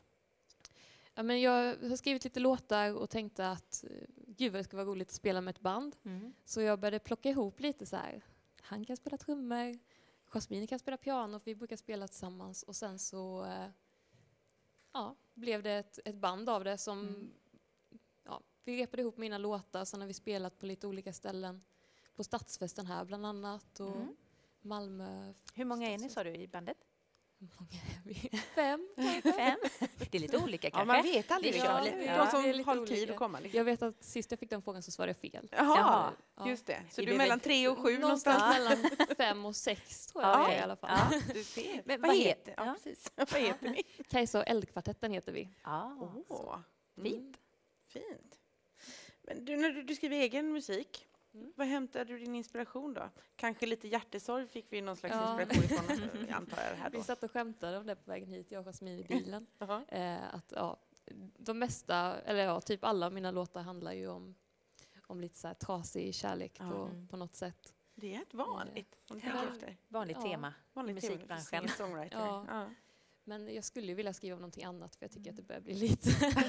ja, men jag har skrivit lite låtar och tänkte att gud, det skulle vara roligt att spela med ett band. Mm. Så jag började plocka ihop lite så här. Han kan spela trummor, Jasmin kan spela piano, för vi brukar spela tillsammans. Och sen så eh, ja, blev det ett, ett band av det som... Mm. Ja, vi repade ihop mina låtar, sen har vi spelat på lite olika ställen. På Stadsfesten här bland annat och mm. Malmö. Hur många är ni, sa du, i bandet? Hur många är vi? Fem. Fem. Det är lite olika kanske. Ja, man vet aldrig. Ja, lite. Ja, de som det har tid att komma. Liksom. Jag vet att sist jag fick den frågan så svarade jag fel. Jaha, Jaha. Ja. Just det. Så är du är mellan tre och sju någonstans? Någonstans mellan fem och sex tror jag ja, det är i alla fall. Ja, du ser. Men vad, vad heter, ja, precis. Vad heter ni? Kajsa och Eldkvartetten heter vi. Ah, oh, fint. Mm. Fint. Men du, när du, du skriver egen musik, mm. vad hämtar du din inspiration då? Kanske lite hjärtesorg fick vi någon slags ja. inspiration ifrån, antar jag. Här då. Vi satt och skämtade om det på vägen hit, jag och Jasmin i bilen. uh-huh. eh, att, ja, de mesta, eller ja, typ alla mina låtar handlar ju om, om lite så här trasig kärlek Ja. på, på något sätt. Det är ett vanligt, om du Ja. tänker efter. Vanligt Ja. tema Vanligt i tema, musikbranschen. singer-songwriter. Ja. Ja. Men jag skulle ju vilja skriva om någonting annat för jag tycker att det börjar bli lite,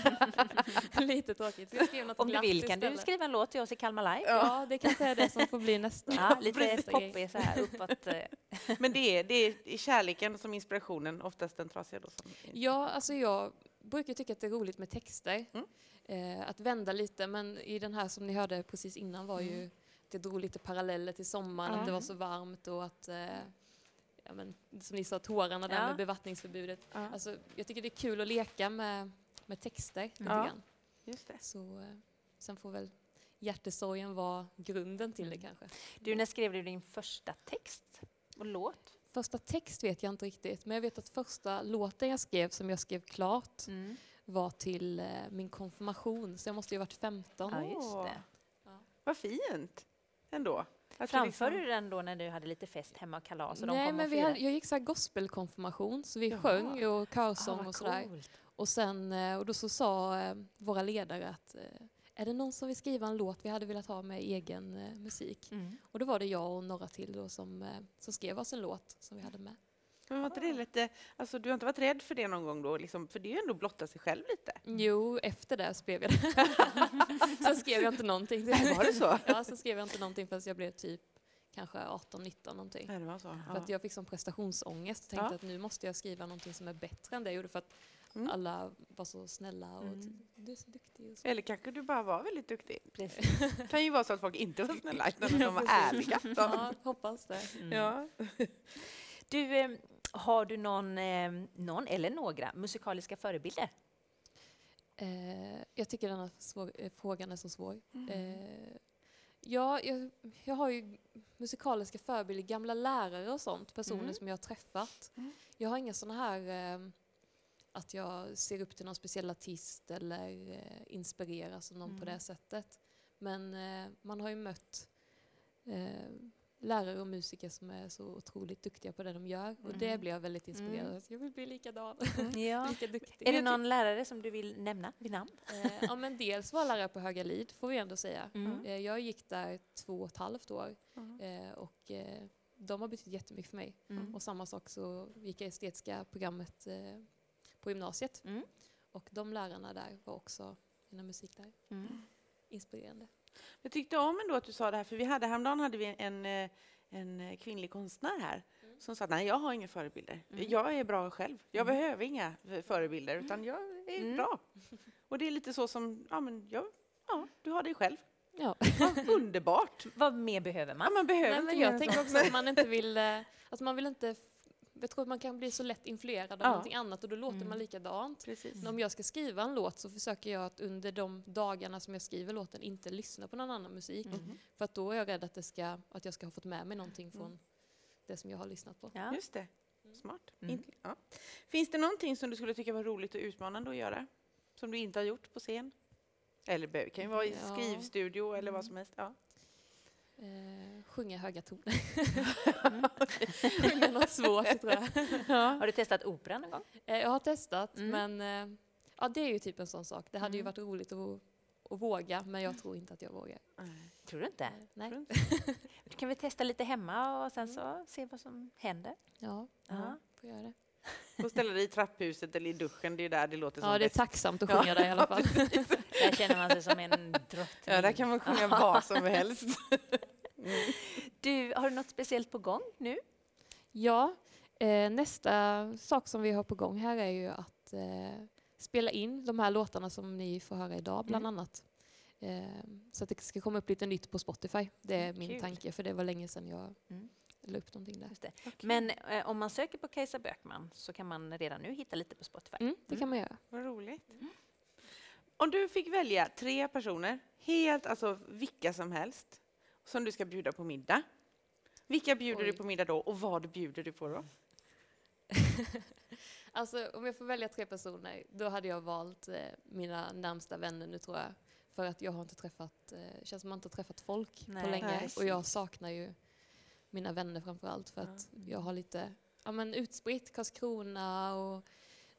lite tråkigt. Jag skrev något Om du glatt vill kan du istället. skriva en låt till oss i Kalmar Live. Ja, det kanske är det som får bli nästa. Ja, lite nästa grej. poppig så här uppåt. eh. Men det är, det är i kärleken som inspirationen, oftast den trasiga då. Som Ja, alltså jag brukar tycka att det är roligt med texter. Mm. Eh, att vända lite, men i den här som ni hörde precis innan var ju Mm. att det drog lite paralleller till sommaren, Ja. att det var så varmt och att eh, ja, men, som ni sa, tårarna där Ja. med bevattningsförbudet. Ja. Alltså, jag tycker det är kul att leka med, med texter lite Ja. grann. Just det. Så, eh, sen får väl hjärtesorgen vara grunden till det kanske. Du, när skrev du din första text och låt? Första text vet jag inte riktigt, men jag vet att första låten jag skrev, som jag skrev klart, Mm. var till eh, min konfirmation, så jag måste ju ha varit femton. Ja, just det. Ja. Vad fint ändå. Att du Framförde liksom- du den då när du hade lite fest hemma och kalas och de Nej, kom men och vi firade? hade, jag gick så här gospelkonfirmation, så vi Jaha. sjöng ju och körsång Ah, vad och sådär. coolt. Och, sen, eh, och då så sa eh, våra ledare att eh, är det någon som vill skriva en låt vi hade velat ha med egen eh, musik? Mm. Och då var det jag och några till då som, eh, som skrev oss en låt som vi hade med. Men var inte det lite, alltså du har inte varit rädd för det någon gång då? Liksom, för det är ju ändå blotta sig själv lite. Jo, efter det skrev jag det. Sen skrev jag inte någonting. Nej, var det så? Ja, så skrev jag inte någonting förrän jag blev typ kanske arton nitton någonting. Nej, det var så. För Ja. att jag fick sån prestationsångest och tänkte Ja. att nu måste jag skriva någonting som är bättre än det jag gjorde, för att Mm. alla var så snälla och Mm. du är så duktig. Och så. Eller kanske du bara var väldigt duktig. Precis. Det kan ju vara så att folk inte var snälla, utan de var Precis. ärliga. Ja, hoppas det. Mm. Ja. Du, eh, har du någon, eh, någon eller några musikaliska förebilder? Eh, jag tycker den här svår, eh, frågan är så svår. Mm. Eh, ja, jag, jag har ju musikaliska förebilder, gamla lärare och sånt, personer Mm. som jag har träffat. Mm. Jag har inga sådana här eh, att jag ser upp till någon speciell artist eller eh, inspireras av någon Mm. på det sättet. Men eh, man har ju mött eh, lärare och musiker som är så otroligt duktiga på det de gör. Och det Mm. blir jag väldigt inspirerad av. Mm. Jag vill bli likadan. Ja. Lika duktig. Är det någon lärare som du vill nämna vid namn? Eh, ja, men dels var jag lärare på Höga Lid, får vi ändå säga. Mm. Eh, jag gick där två och ett halvt år Mm. eh, och eh, de har betytt jättemycket för mig. Mm. Och samma sak så gick jag estetiska programmet eh, på gymnasiet. Mm. Och de lärarna där var också mina musiklärare. Mm. Inspirerande. Jag tyckte om ändå att du sa det här, för vi hade häromdagen hade vi en, eh, en kvinnlig konstnär här som sa att nej, jag har inga förebilder. Mm. Jag är bra själv. Jag Mm. behöver inga förebilder, utan jag är Mm. bra. Och det är lite så som, ja men jag, ja, du har dig själv. Ja. Ja, underbart. Vad mer behöver man? Ja, man behöver Nej, inte men mer jag än tänker så. också att man inte vill... eh, Alltså man vill inte... Jag tror att man kan bli så lätt influerad av Ja. någonting annat och då låter Mm. man likadant. Precis. Men om jag ska skriva en låt så försöker jag att under de dagarna som jag skriver låten inte lyssna på någon annan musik. Mm. För att då är jag rädd att, det ska, att jag ska ha fått med mig någonting från det som jag har lyssnat på. Ja. Just det. Smart. Mm. Inte- Ja. Finns det någonting som du skulle tycka var roligt och utmanande att göra? Som du inte har gjort på scen? Eller det kan ju vara i Ja. skrivstudio eller vad som helst. Ja. Eh, sjunga höga toner. Sjunga något svårt, tror jag. Har du testat opera någon gång? Eh, jag har testat, Mm. men eh, ja, det är ju typ en sån sak. Det hade ju Mm. varit roligt att, att våga, men jag tror inte att jag vågar. Tror du inte? Nej. Du kan väl testa lite hemma och sen så se vad som händer. Ja, Ja. får göra det. Och ställa dig i trapphuset eller i duschen, det är där det låter som Ja, det är bäst. tacksamt att sjunga där i alla fall. precis. Där känner man sig som en drottning. Ja, där kan man sjunga vad som helst. Du, har du något speciellt på gång nu? Ja, eh, nästa sak som vi har på gång här är ju att eh, spela in de här låtarna som ni får höra idag, bland Mm. annat. Eh, så att det ska komma upp lite nytt på Spotify. Det är min Kul. tanke, för det var länge sedan jag Mm. la upp någonting där. Just det. Men eh, om man söker på Kajsa Bökman så kan man redan nu hitta lite på Spotify. Mm, det kan man göra. Vad roligt. Om du fick välja tre personer, helt, alltså vilka som helst, som du ska bjuda på middag. Vilka bjuder Oj. du på middag då och vad bjuder du på då? Alltså, om jag får välja tre personer, då hade jag valt eh, mina närmsta vänner nu, tror jag. För att jag har inte träffat, eh, känns som man inte har träffat folk Nej, på länge. precis. Och jag saknar ju mina vänner framför allt, för att jag har lite ja, men utspritt Karlskrona och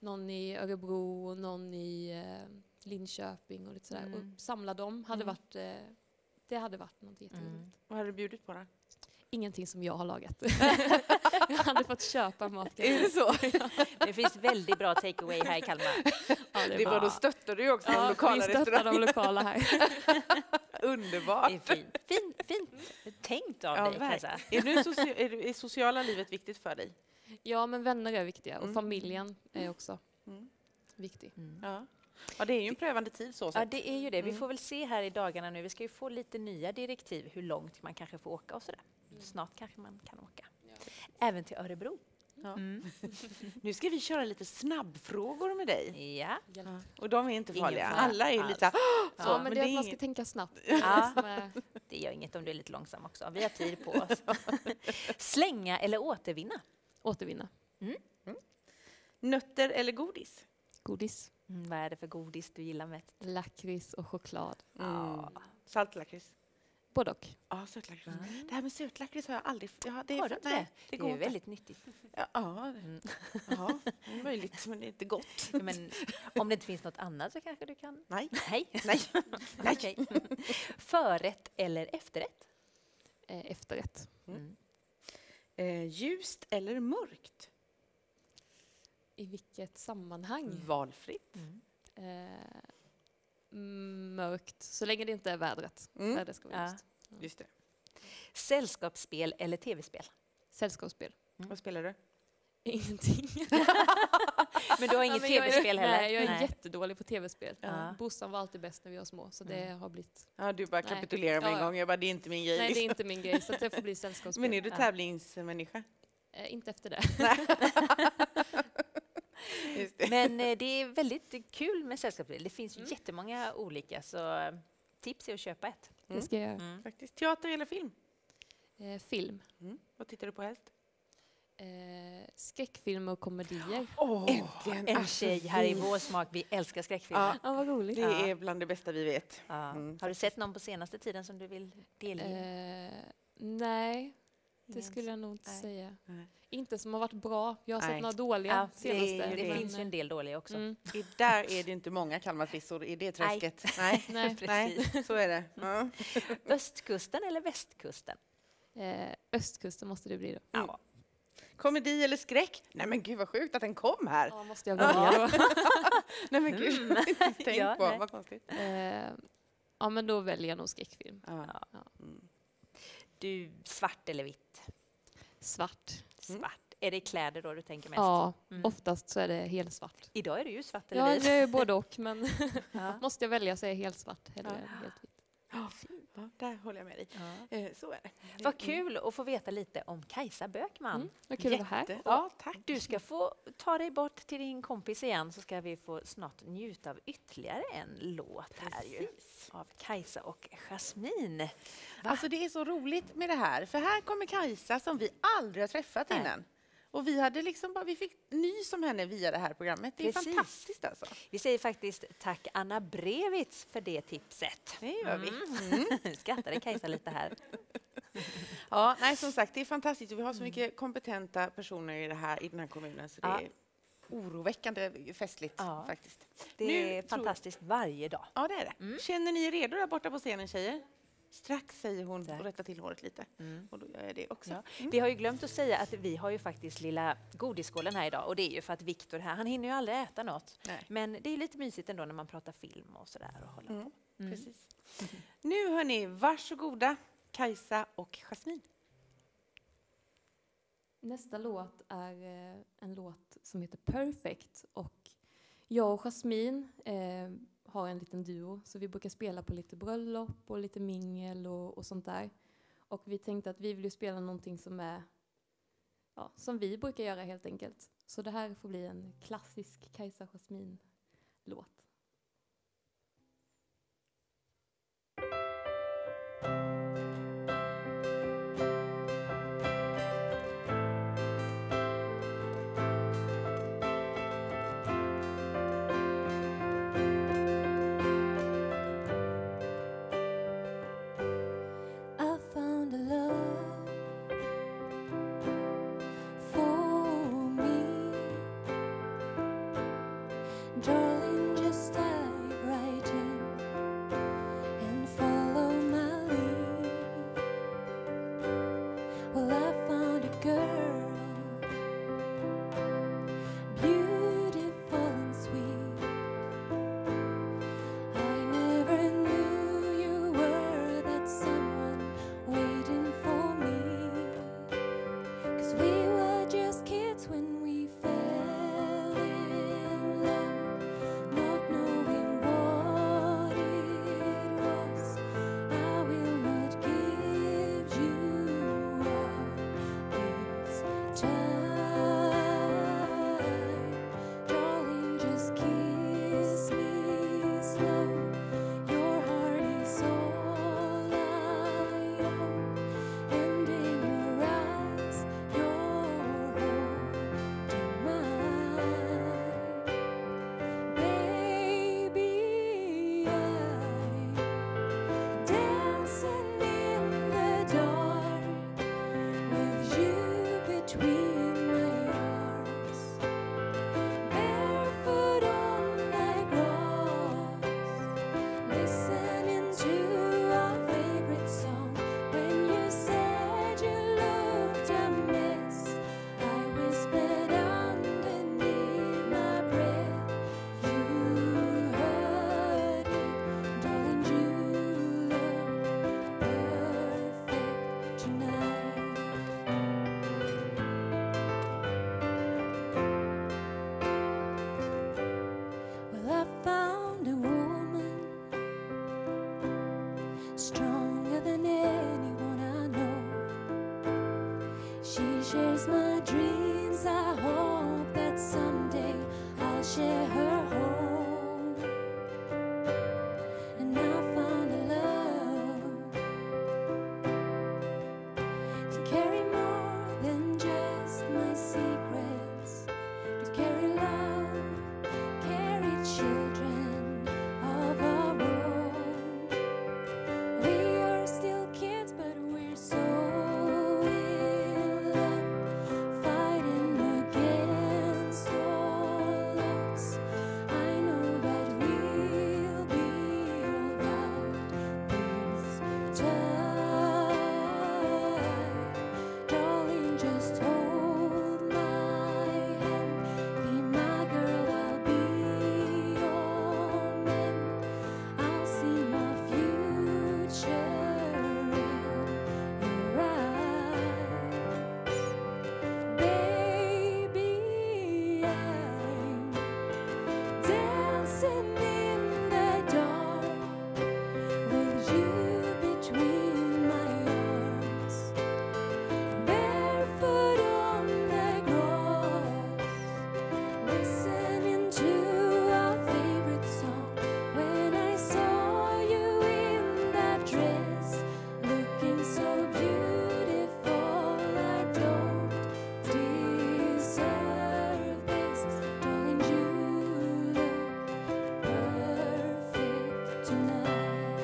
någon i Örebro och någon i eh, Linköping och lite sådär. Mm. Och samla dem hade Mm. varit, eh, det hade varit något jätteroligt. Mm. Vad har du bjudit på då? Ingenting som jag har lagat. Jag hade fått köpa mat. Är det så? Det finns väldigt bra takeaway här i Kalmar. Ja, Det var då stöttar du ju också de ja, lokala vi stöttar de restaurangerna. lokala här. Underbart. Det är fint, fint, fint tänkt av Ja, dig, verkligen. Kajsa. Är, du soci- är, du, är sociala livet viktigt för dig? Ja, men vänner är viktiga och Mm. familjen är också Mm. viktig. Ja. Ja, det är ju en prövande tid så Ja, sett. det är ju det. Vi Mm. får väl se här i dagarna nu. Vi ska ju få lite nya direktiv hur långt man kanske får åka och sådär. Snart kanske man kan åka. Även till Örebro. Ja. Mm. Nu ska vi köra lite snabbfrågor med dig. Ja. Ja. Och de är inte Ingen farliga. fara Alla är ju alls. lite så, Ja, men det är att man inget- ska tänka snabbt. Ja. Som är- Det gör inget om du är lite långsam också. Vi har tid på oss. Slänga eller återvinna? Återvinna. Mm. Nötter eller godis? Godis. Mm, vad är det för godis du gillar mest? Lakrits och choklad. Mm. Saltlakrits? Både och. Ja, sötlakrits. Det här med sötlakrits har jag aldrig... Ja, det är, Har du inte nej, det? det Det går är ju inte. väldigt nyttigt. Ja, ja. Mm. ja, det är möjligt, men det är inte gott. Ja, men om det inte finns något annat så kanske du kan... Nej. Nej. Nej. Nej. Okej. Förrätt eller efterrätt? Eh, efterrätt. Mm. Eh, ljust eller mörkt? I vilket sammanhang? Valfritt. Mm. Eh, mörkt. Så länge det inte är vädret. Mm. Vädret ska vara Ja. ljust. Just det. Sällskapsspel eller tv-spel? Sällskapsspel. Vad spelar du? Ingenting. Men du har inget Ja, men jag är- tv-spel heller? Nej, jag är Nej. jättedålig på tv-spel. Ja. Bossan var alltid bäst när vi var små, så det har blivit... Ja, du bara Nej. kapitulerar med en Ja, ja. gång. Jag bara, det är inte min grej. Nej, det är liksom. inte min grej, så att det får bli sällskapsspel. Men är du Ja. tävlingsmänniska? Eh, inte efter det. Just det. Men eh, det är väldigt kul med sällskapsspel. Det finns ju jättemånga olika, så eh, tips är att köpa ett. Det ska jag göra. Mm. Faktiskt. Teater eller film? Eh, film. Mm. Vad tittar du på helst? Eh, skräckfilmer och komedier. Oh, äntligen! En Alltså, tjej här i vi- vår smak, vi älskar skräckfilmer. Ja, Ja, vad roligt. det Ja. är bland det bästa vi vet. Ja. Mm, Har du sett någon på senaste tiden som du vill delge? Eh, nej, det Ingen skulle jag nog inte nej. säga. Nej. Inte som har varit bra. Jag har Nej. sett några dåliga Ja, det senaste. det men- finns ju en del dåliga också. Mm. I, där är det inte många Kalmartrissor i det Nej. träsket. Nej, Nej. Nej, så är det. Ja. Östkusten eller västkusten? Eh, östkusten måste det bli då. Ja. Komedi eller skräck? Nej men gud vad sjukt att den kom här. Ja, måste jag välja då? Nej men gud, Mm. tänk Ja, på. nej. Vad konstigt. Eh, ja, men då väljer jag nog skräckfilm. Ja. Ja. Mm. Du, svart eller vitt? Svart. Svart. Är det kläder då du tänker mest? Ja, Mm. oftast så är det helt svart. Idag är det ju svart eller Ja, vit. det är både och, men Ja. måste jag välja så är det helt svart hellre Ja. än helt vitt. Ja, där håller jag med dig. Ja. Eh, så är det. Vad kul att få veta lite om Kajsa Bökman. Mm, vad kul att vara här. Jätte- Ja, tack. Du ska få ta dig bort till din kompis igen, så ska vi få snart njuta av ytterligare en låt här ju. Av Kajsa och Jasmine. Alltså det är så roligt med det här, för här kommer Kajsa som vi aldrig har träffat Nej. innan. Och vi hade liksom bara, vi fick nys om henne via det här programmet. Det är Precis. fantastiskt alltså. Vi säger faktiskt tack Anna Brevitz för det tipset. Det gör vi. Mm. Skrattade Kajsa lite här. Ja, nej som sagt, det är fantastiskt. Och vi har så mycket kompetenta personer i, det här, i den här kommunen så det Ja. är oroväckande festligt Ja. faktiskt. Det Nu är tror- fantastiskt varje dag. Ja, det är det. Mm. Känner ni er redo där borta på scenen, tjejer? Strax, säger hon Strax. och rättar till håret lite. Mm. Och då gör jag det också. Ja. Mm. Vi har ju glömt att säga att vi har ju faktiskt lilla godisskålen här idag, och det är ju för att Viktor här, han hinner ju aldrig äta något. Nej. Men det är lite mysigt ändå när man pratar film och sådär och håller Mm. på. Mm. Precis. Nu hörni, varsågoda Kajsa och Jasmine. Nästa låt är eh, en låt som heter Perfect. Och jag och Jasmine eh, har en liten duo, så vi brukar spela på lite bröllop och lite mingel och, och sånt där. Och vi tänkte att vi vill ju spela någonting som är ja, som vi brukar göra helt enkelt. Så det här får bli en klassisk Kajsa Jasmine-låt. I found a love for me. shares my dreams. I hope that someday I'll share her home. And I found a love to carry more than just my secrets, to carry love, carry children of our own. We are still kids, but we're so in love, fighting against all odds. I know that we'll be alright this time. Darling, just hold my hand. Be my girl, I'll be your man. I'll see my future in your eyes. Baby, I'm dancing in the dark with you between my arms, barefoot on the grass, listening to our favorite song. When I saw you in that dress, looking so beautiful, I don't deserve this. Darling, you look perfect tonight.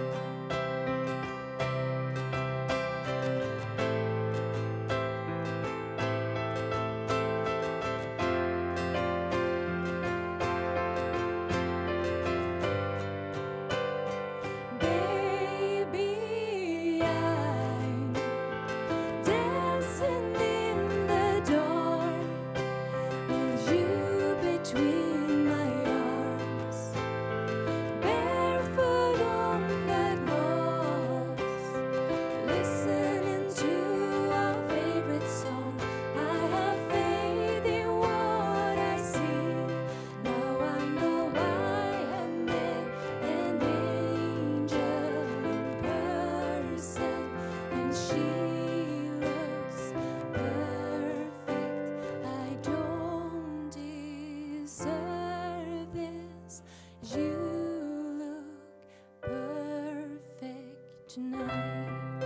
Baby, I'm dancing in the dark with you between my arms, barefoot on the grass, listening to our favorite song. I have faith in what I see. Now I know I have met an angel in person, and she looks perfect. I don't deserve this. You look perfect tonight.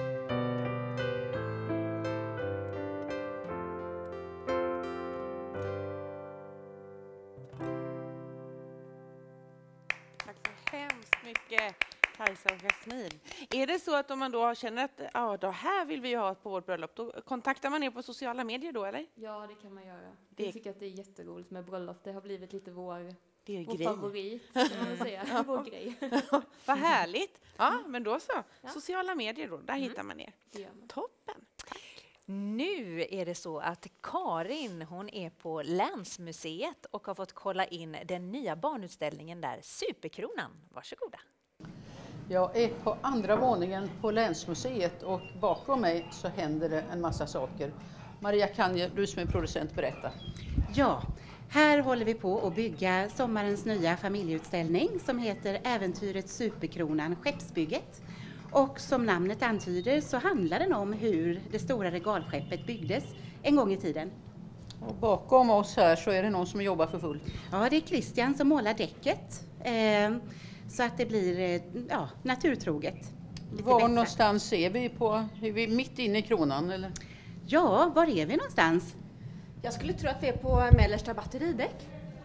Tack så hemskt mycket, Kajsa och Jasmin. Är det så att om man då känner att ja, det här vill vi ju ha på vårt bröllop, då kontaktar man er på sociala medier då, eller? Ja, det kan man göra. Det- Jag tycker att det är jätteroligt med bröllop. Det har blivit lite vår, Det är vår grej. favorit, kan man säga. Vår grej. Vad härligt. Ja, men då så. Ja. Sociala medier då, där hittar man er. Det gör man. Toppen. Nu är det så att Karin, hon är på Länsmuseet och har fått kolla in den nya barnutställningen där, Superkronan. Varsågoda. Jag är på andra våningen på Länsmuseet och bakom mig så händer det en massa saker. Maria, kan ju, du som är producent, berätta. Ja, här håller vi på att bygga sommarens nya familjeutställning som heter Äventyret Superkronan Skeppsbygget. Och som namnet antyder så handlar den om hur det stora regalskeppet byggdes en gång i tiden. Och bakom oss här så är det någon som jobbar för fullt. Ja, det är Christian som målar däcket eh, så att det blir eh, ja, naturtroget. Lite Var bättre. någonstans är vi på? Är vi mitt inne i kronan eller? Ja, var är vi någonstans? Jag skulle tro att vi är på mellersta batteridäck.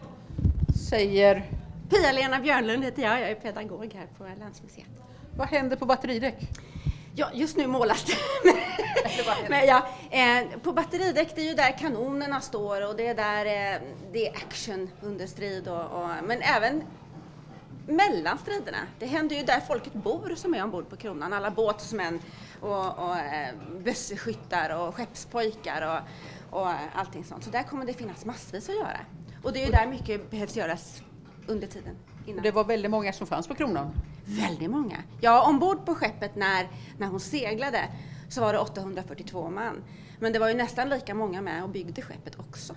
Säger? Pia-Lena Björnlund heter jag, jag är pedagog här på Länsmuseet. Vad händer på batteridäck? Ja, just nu målas det. Men ja, eh, på batteridäck, det är ju där kanonerna står och det är där eh, det är action under strid. Och, och, men även mellan striderna. Det händer ju där folket bor som är ombord på kronan. Alla båtsmän och, och eh, bösseskyttar och skeppspojkar och, och allting sånt. Så där kommer det finnas massvis att göra. Och det är ju där mycket behövs göras under tiden. Innan. Det var väldigt många som fanns på kronan. Väldigt många. Ja, ombord på skeppet när, när hon seglade så var det åttahundrafyrtiotvå man. Men det var ju nästan lika många med och byggde skeppet också.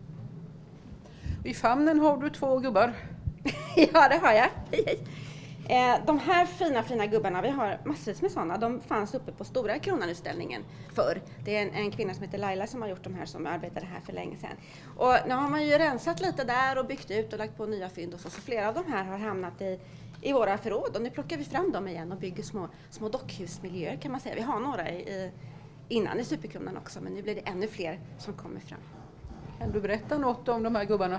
I famnen har du två gubbar. Ja, det har jag. Hej, hej. Eh, de här fina, fina gubbarna, vi har massvis med sådana. De fanns uppe på Stora Kronan-utställningen förr. Det är en, en kvinna som heter Laila som har gjort de här, som arbetade här för länge sedan. Och nu har man ju rensat lite där och byggt ut och lagt på nya fynd och så. Så flera av de här har hamnat i, i våra förråd. Och nu plockar vi fram dem igen och bygger små, små dockhusmiljöer kan man säga. Vi har några i, i, innan i Superkronan också, men nu blir det ännu fler som kommer fram. Kan du berätta något om de här gubbarna?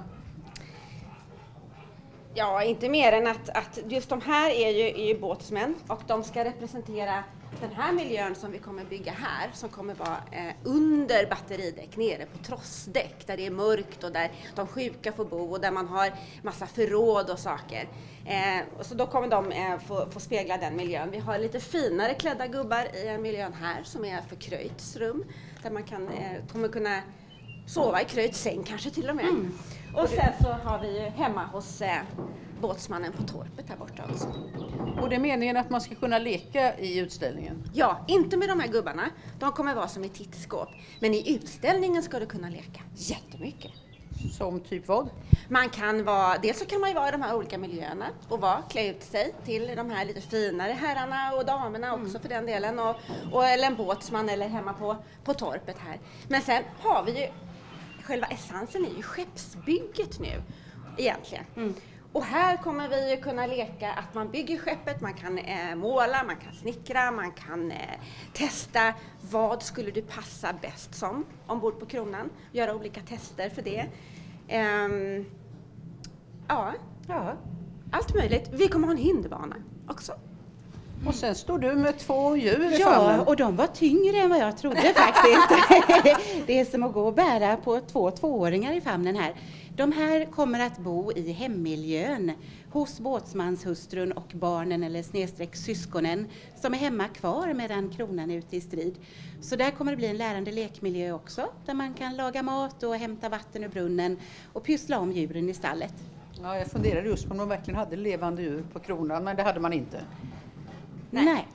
Ja, inte mer än att, att just de här är ju, är ju båtsmän och de ska representera den här miljön som vi kommer bygga här, som kommer vara eh, under batteridäck, nere på trossdäck, där det är mörkt och där de sjuka får bo och där man har massa förråd och saker. Eh, och så då kommer de eh, få, få spegla den miljön. Vi har lite finare klädda gubbar i en miljön här som är för Kröjts rum, där man kan, eh, kommer kunna sova i Kröjts säng kanske till och med. Mm. Och sen så har vi ju hemma hos eh, båtsmannen på torpet här borta också. Och det är meningen att man ska kunna leka i utställningen? Ja, inte med de här gubbarna. De kommer vara som i tittskåp. Men i utställningen ska du kunna leka jättemycket. Som typ vad? Man kan vara, dels så kan man ju vara i de här olika miljöerna och vara, klä ut sig till de här lite finare herrarna och damerna också mm. för den delen. Och, och, eller en båtsman eller hemma på, på torpet här. Men sen har vi ju, själva essensen är ju skeppsbygget nu egentligen. Mm. Och här kommer vi ju kunna leka att man bygger skeppet, man kan eh, måla, man kan snickra, man kan eh, testa vad skulle du passa bäst som ombord på Kronan. Göra olika tester för det. Ehm, ja, ja, allt möjligt. Vi kommer ha en hinderbana också. Och sen står du med två djur i Ja, famnen. Och de var tyngre än vad jag trodde faktiskt. Det är som att gå och bära på två tvååringar i famnen här. De här kommer att bo i hemmiljön hos båtsmanshustrun och barnen eller snedstreck syskonen som är hemma kvar medan Kronan är ute i strid. Så där kommer det bli en lärande lekmiljö också, där man kan laga mat och hämta vatten ur brunnen och pyssla om djuren i stallet. Ja, jag funderade just på om de verkligen hade levande djur på Kronan, men det hade man inte. Nej. Nej.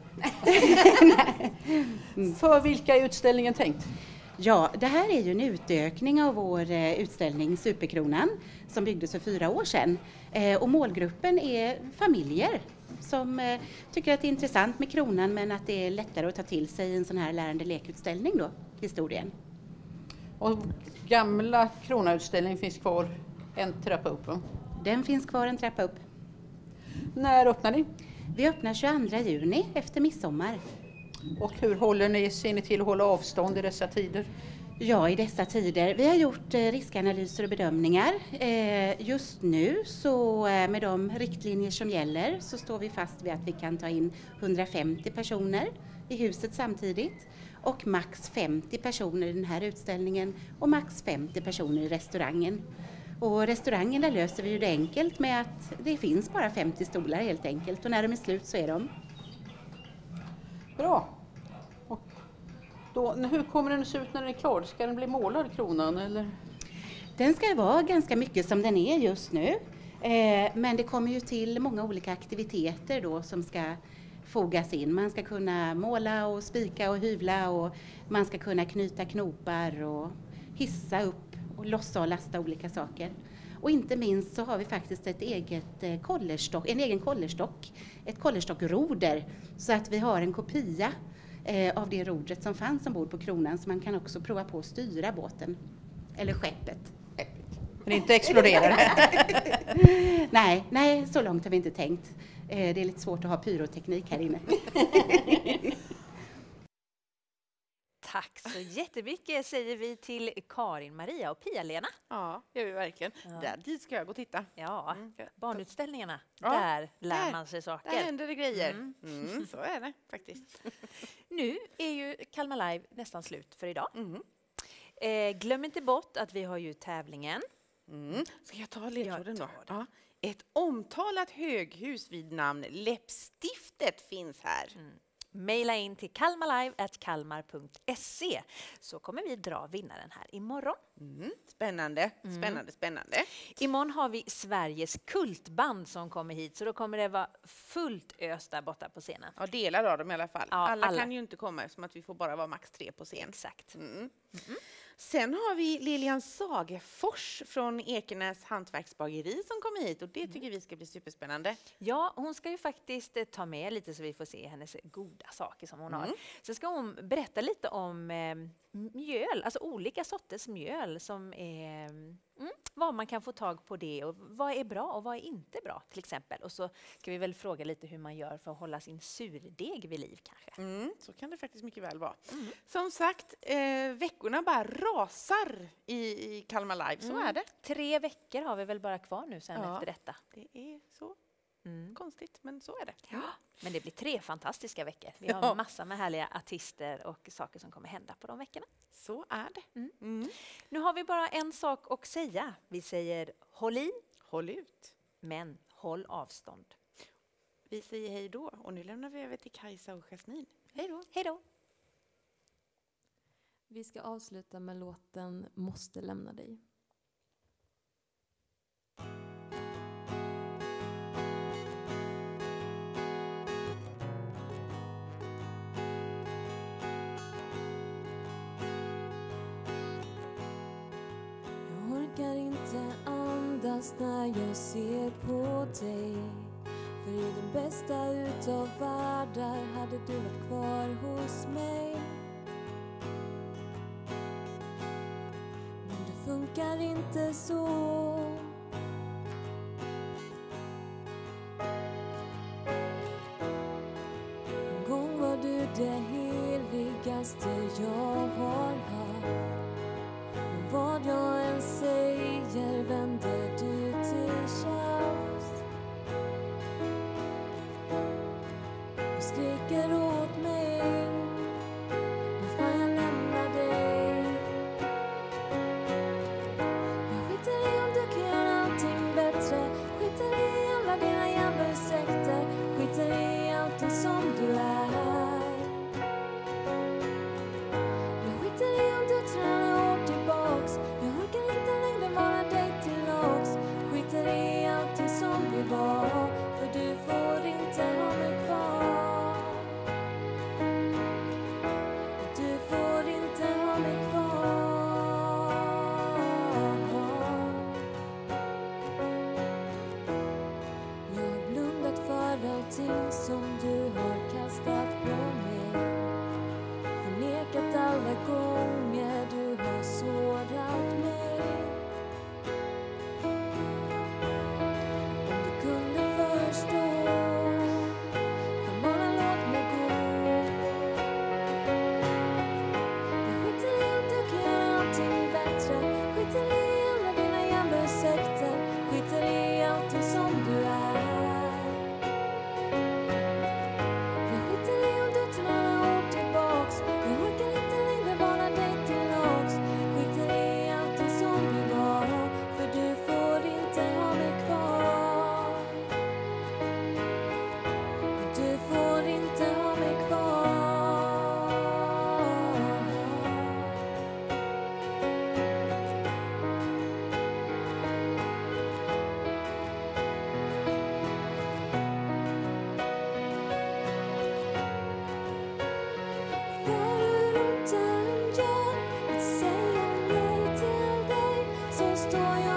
Nej. För vilka är utställningen tänkt? Ja, det här är ju en utökning av vår eh, utställning Superkronan som byggdes för fyra år sedan. Eh, och målgruppen är familjer som eh, tycker att det är intressant med kronan men att det är lättare att ta till sig en sån här lärande lekutställning då, historien. Och gamla kronautställningen finns kvar en trappa upp, va? Den finns kvar en trappa upp. När öppnar ni? Vi öppnar tjugoandra juni efter midsommar. Och hur håller ni, ser ni till att hålla avstånd i dessa tider? Ja, i dessa tider. Vi har gjort eh, riskanalyser och bedömningar. Eh, just nu så eh, med de riktlinjer som gäller så står vi fast vid att vi kan ta in hundrafemtio personer i huset samtidigt. Och max femtio personer i den här utställningen och max femtio personer i restaurangen. Och restaurangen där löser vi ju det enkelt med att det finns bara femtio stolar helt enkelt. Och när de är slut så är de. Bra. Och då, hur kommer den se ut när den är klar? Ska den bli målad, kronan? Eller? Den ska vara ganska mycket som den är just nu. Eh, men det kommer ju till många olika aktiviteter då som ska fogas in. Man ska kunna måla och spika och hyvla och man ska kunna knyta knopar och hissa upp och lossa och lasta olika saker. Och inte minst så har vi faktiskt ett eget kollerstock, en egen kollerstock, ett kollerstockroder så att vi har en kopia eh, av det rodret som fanns ombord på Kronan så man kan också prova på att styra båten eller skeppet. Men inte exploderar. nej, nej, så långt har vi inte tänkt. Eh, det är lite svårt att ha pyroteknik här inne. Tack så jättemycket säger vi till Karin, Maria och Pia-Lena. Ja, gör vi verkligen. Ja. Där, dit ska jag gå och titta. Ja, mm. barnutställningarna. Ja. Där lär där, man sig saker. Där händer det grejer. Mm. Mm, så är det faktiskt. Nu är ju Kalmar Live nästan slut för idag. Mm. Eh, glöm inte bort att vi har ju tävlingen. Mm. Ska jag ta ledtråden då? Ja. Ett omtalat höghus vid namn Läppstiftet finns här. Mm. Maila in till kalmarlive at kalmar punkt se så kommer vi dra vinnaren här imorgon. Mm. Spännande, spännande, mm. spännande. Imorgon har vi Sveriges kultband som kommer hit så då kommer det vara fullt ös där borta på scenen. Ja, delar av dem i alla fall. Ja, alla, alla kan ju inte komma som att vi får bara vara max tre på scen. Exakt. Mm. Mm. Sen har vi Lilian Sagefors från Ekenäs hantverksbageri som kommer hit och det tycker vi ska bli superspännande. Ja, hon ska ju faktiskt eh, ta med lite så vi får se hennes goda saker som hon Mm. har. Så ska hon berätta lite om eh, mjöl, alltså olika sorters mjöl som är, mm, vad man kan få tag på det och vad är bra och vad är inte bra till exempel. Och så ska vi väl fråga lite hur man gör för att hålla sin surdeg vid liv kanske. Mm, så kan det faktiskt mycket väl vara. Mm. Som sagt, eh, veckorna bara rasar i, i Kalmar Live, så Mm. är det. Tre veckor har vi väl bara kvar nu sen Ja. efter detta. Det är så Mm. konstigt, men så är det. Ja, men det blir tre fantastiska veckor. Vi har Ja. massor med härliga artister och saker som kommer hända på de veckorna. Så är det. Mm. Mm. Nu har vi bara en sak att säga. Vi säger håll i, Håll ut. men håll avstånd. Vi säger hej då och nu lämnar vi över till Kajsa och Jasmin. Hej då. Hej då. Vi ska avsluta med låten Måste lämna dig. Jag orkar inte andas när jag ser på dig. För i den bästa utav världar hade du varit kvar hos mig. Men det funkar inte så. En gång var du det heligaste jag har haft. Men vad jag än säger vänder du till tjafs och skriker åt mig. Nu får jag lämna dig. Jag skiter i om du kan göra allting bättre. Skiter i alla dina jämbursekter. Skiter i allt som du är. Jag skiter i om du tränar år tillbaks. Jag orkar inte längre vara dig till lags. Skiter i allting som vi var. För du får inte ha mig kvar. Du får inte ha mig kvar. Jag har blundat för allting som du har kastat på mig. Förnekat alla gånger du har sårat mig. Om du kunde förstå, kom bara låt mig gå. Jag skiter i om du kan göra allting bättre. Skiter i alla dina jämbursekter. Skiter i allting som du är. Jag skiter i om du tränar år tillbaks. Jag orkar inte längre vara dig till lags. Skiter i allting som vi var. För du får inte ha mig kvar. Du får inte ha mig kvar. För hur ont det än gör att säga nej till dig, så står jag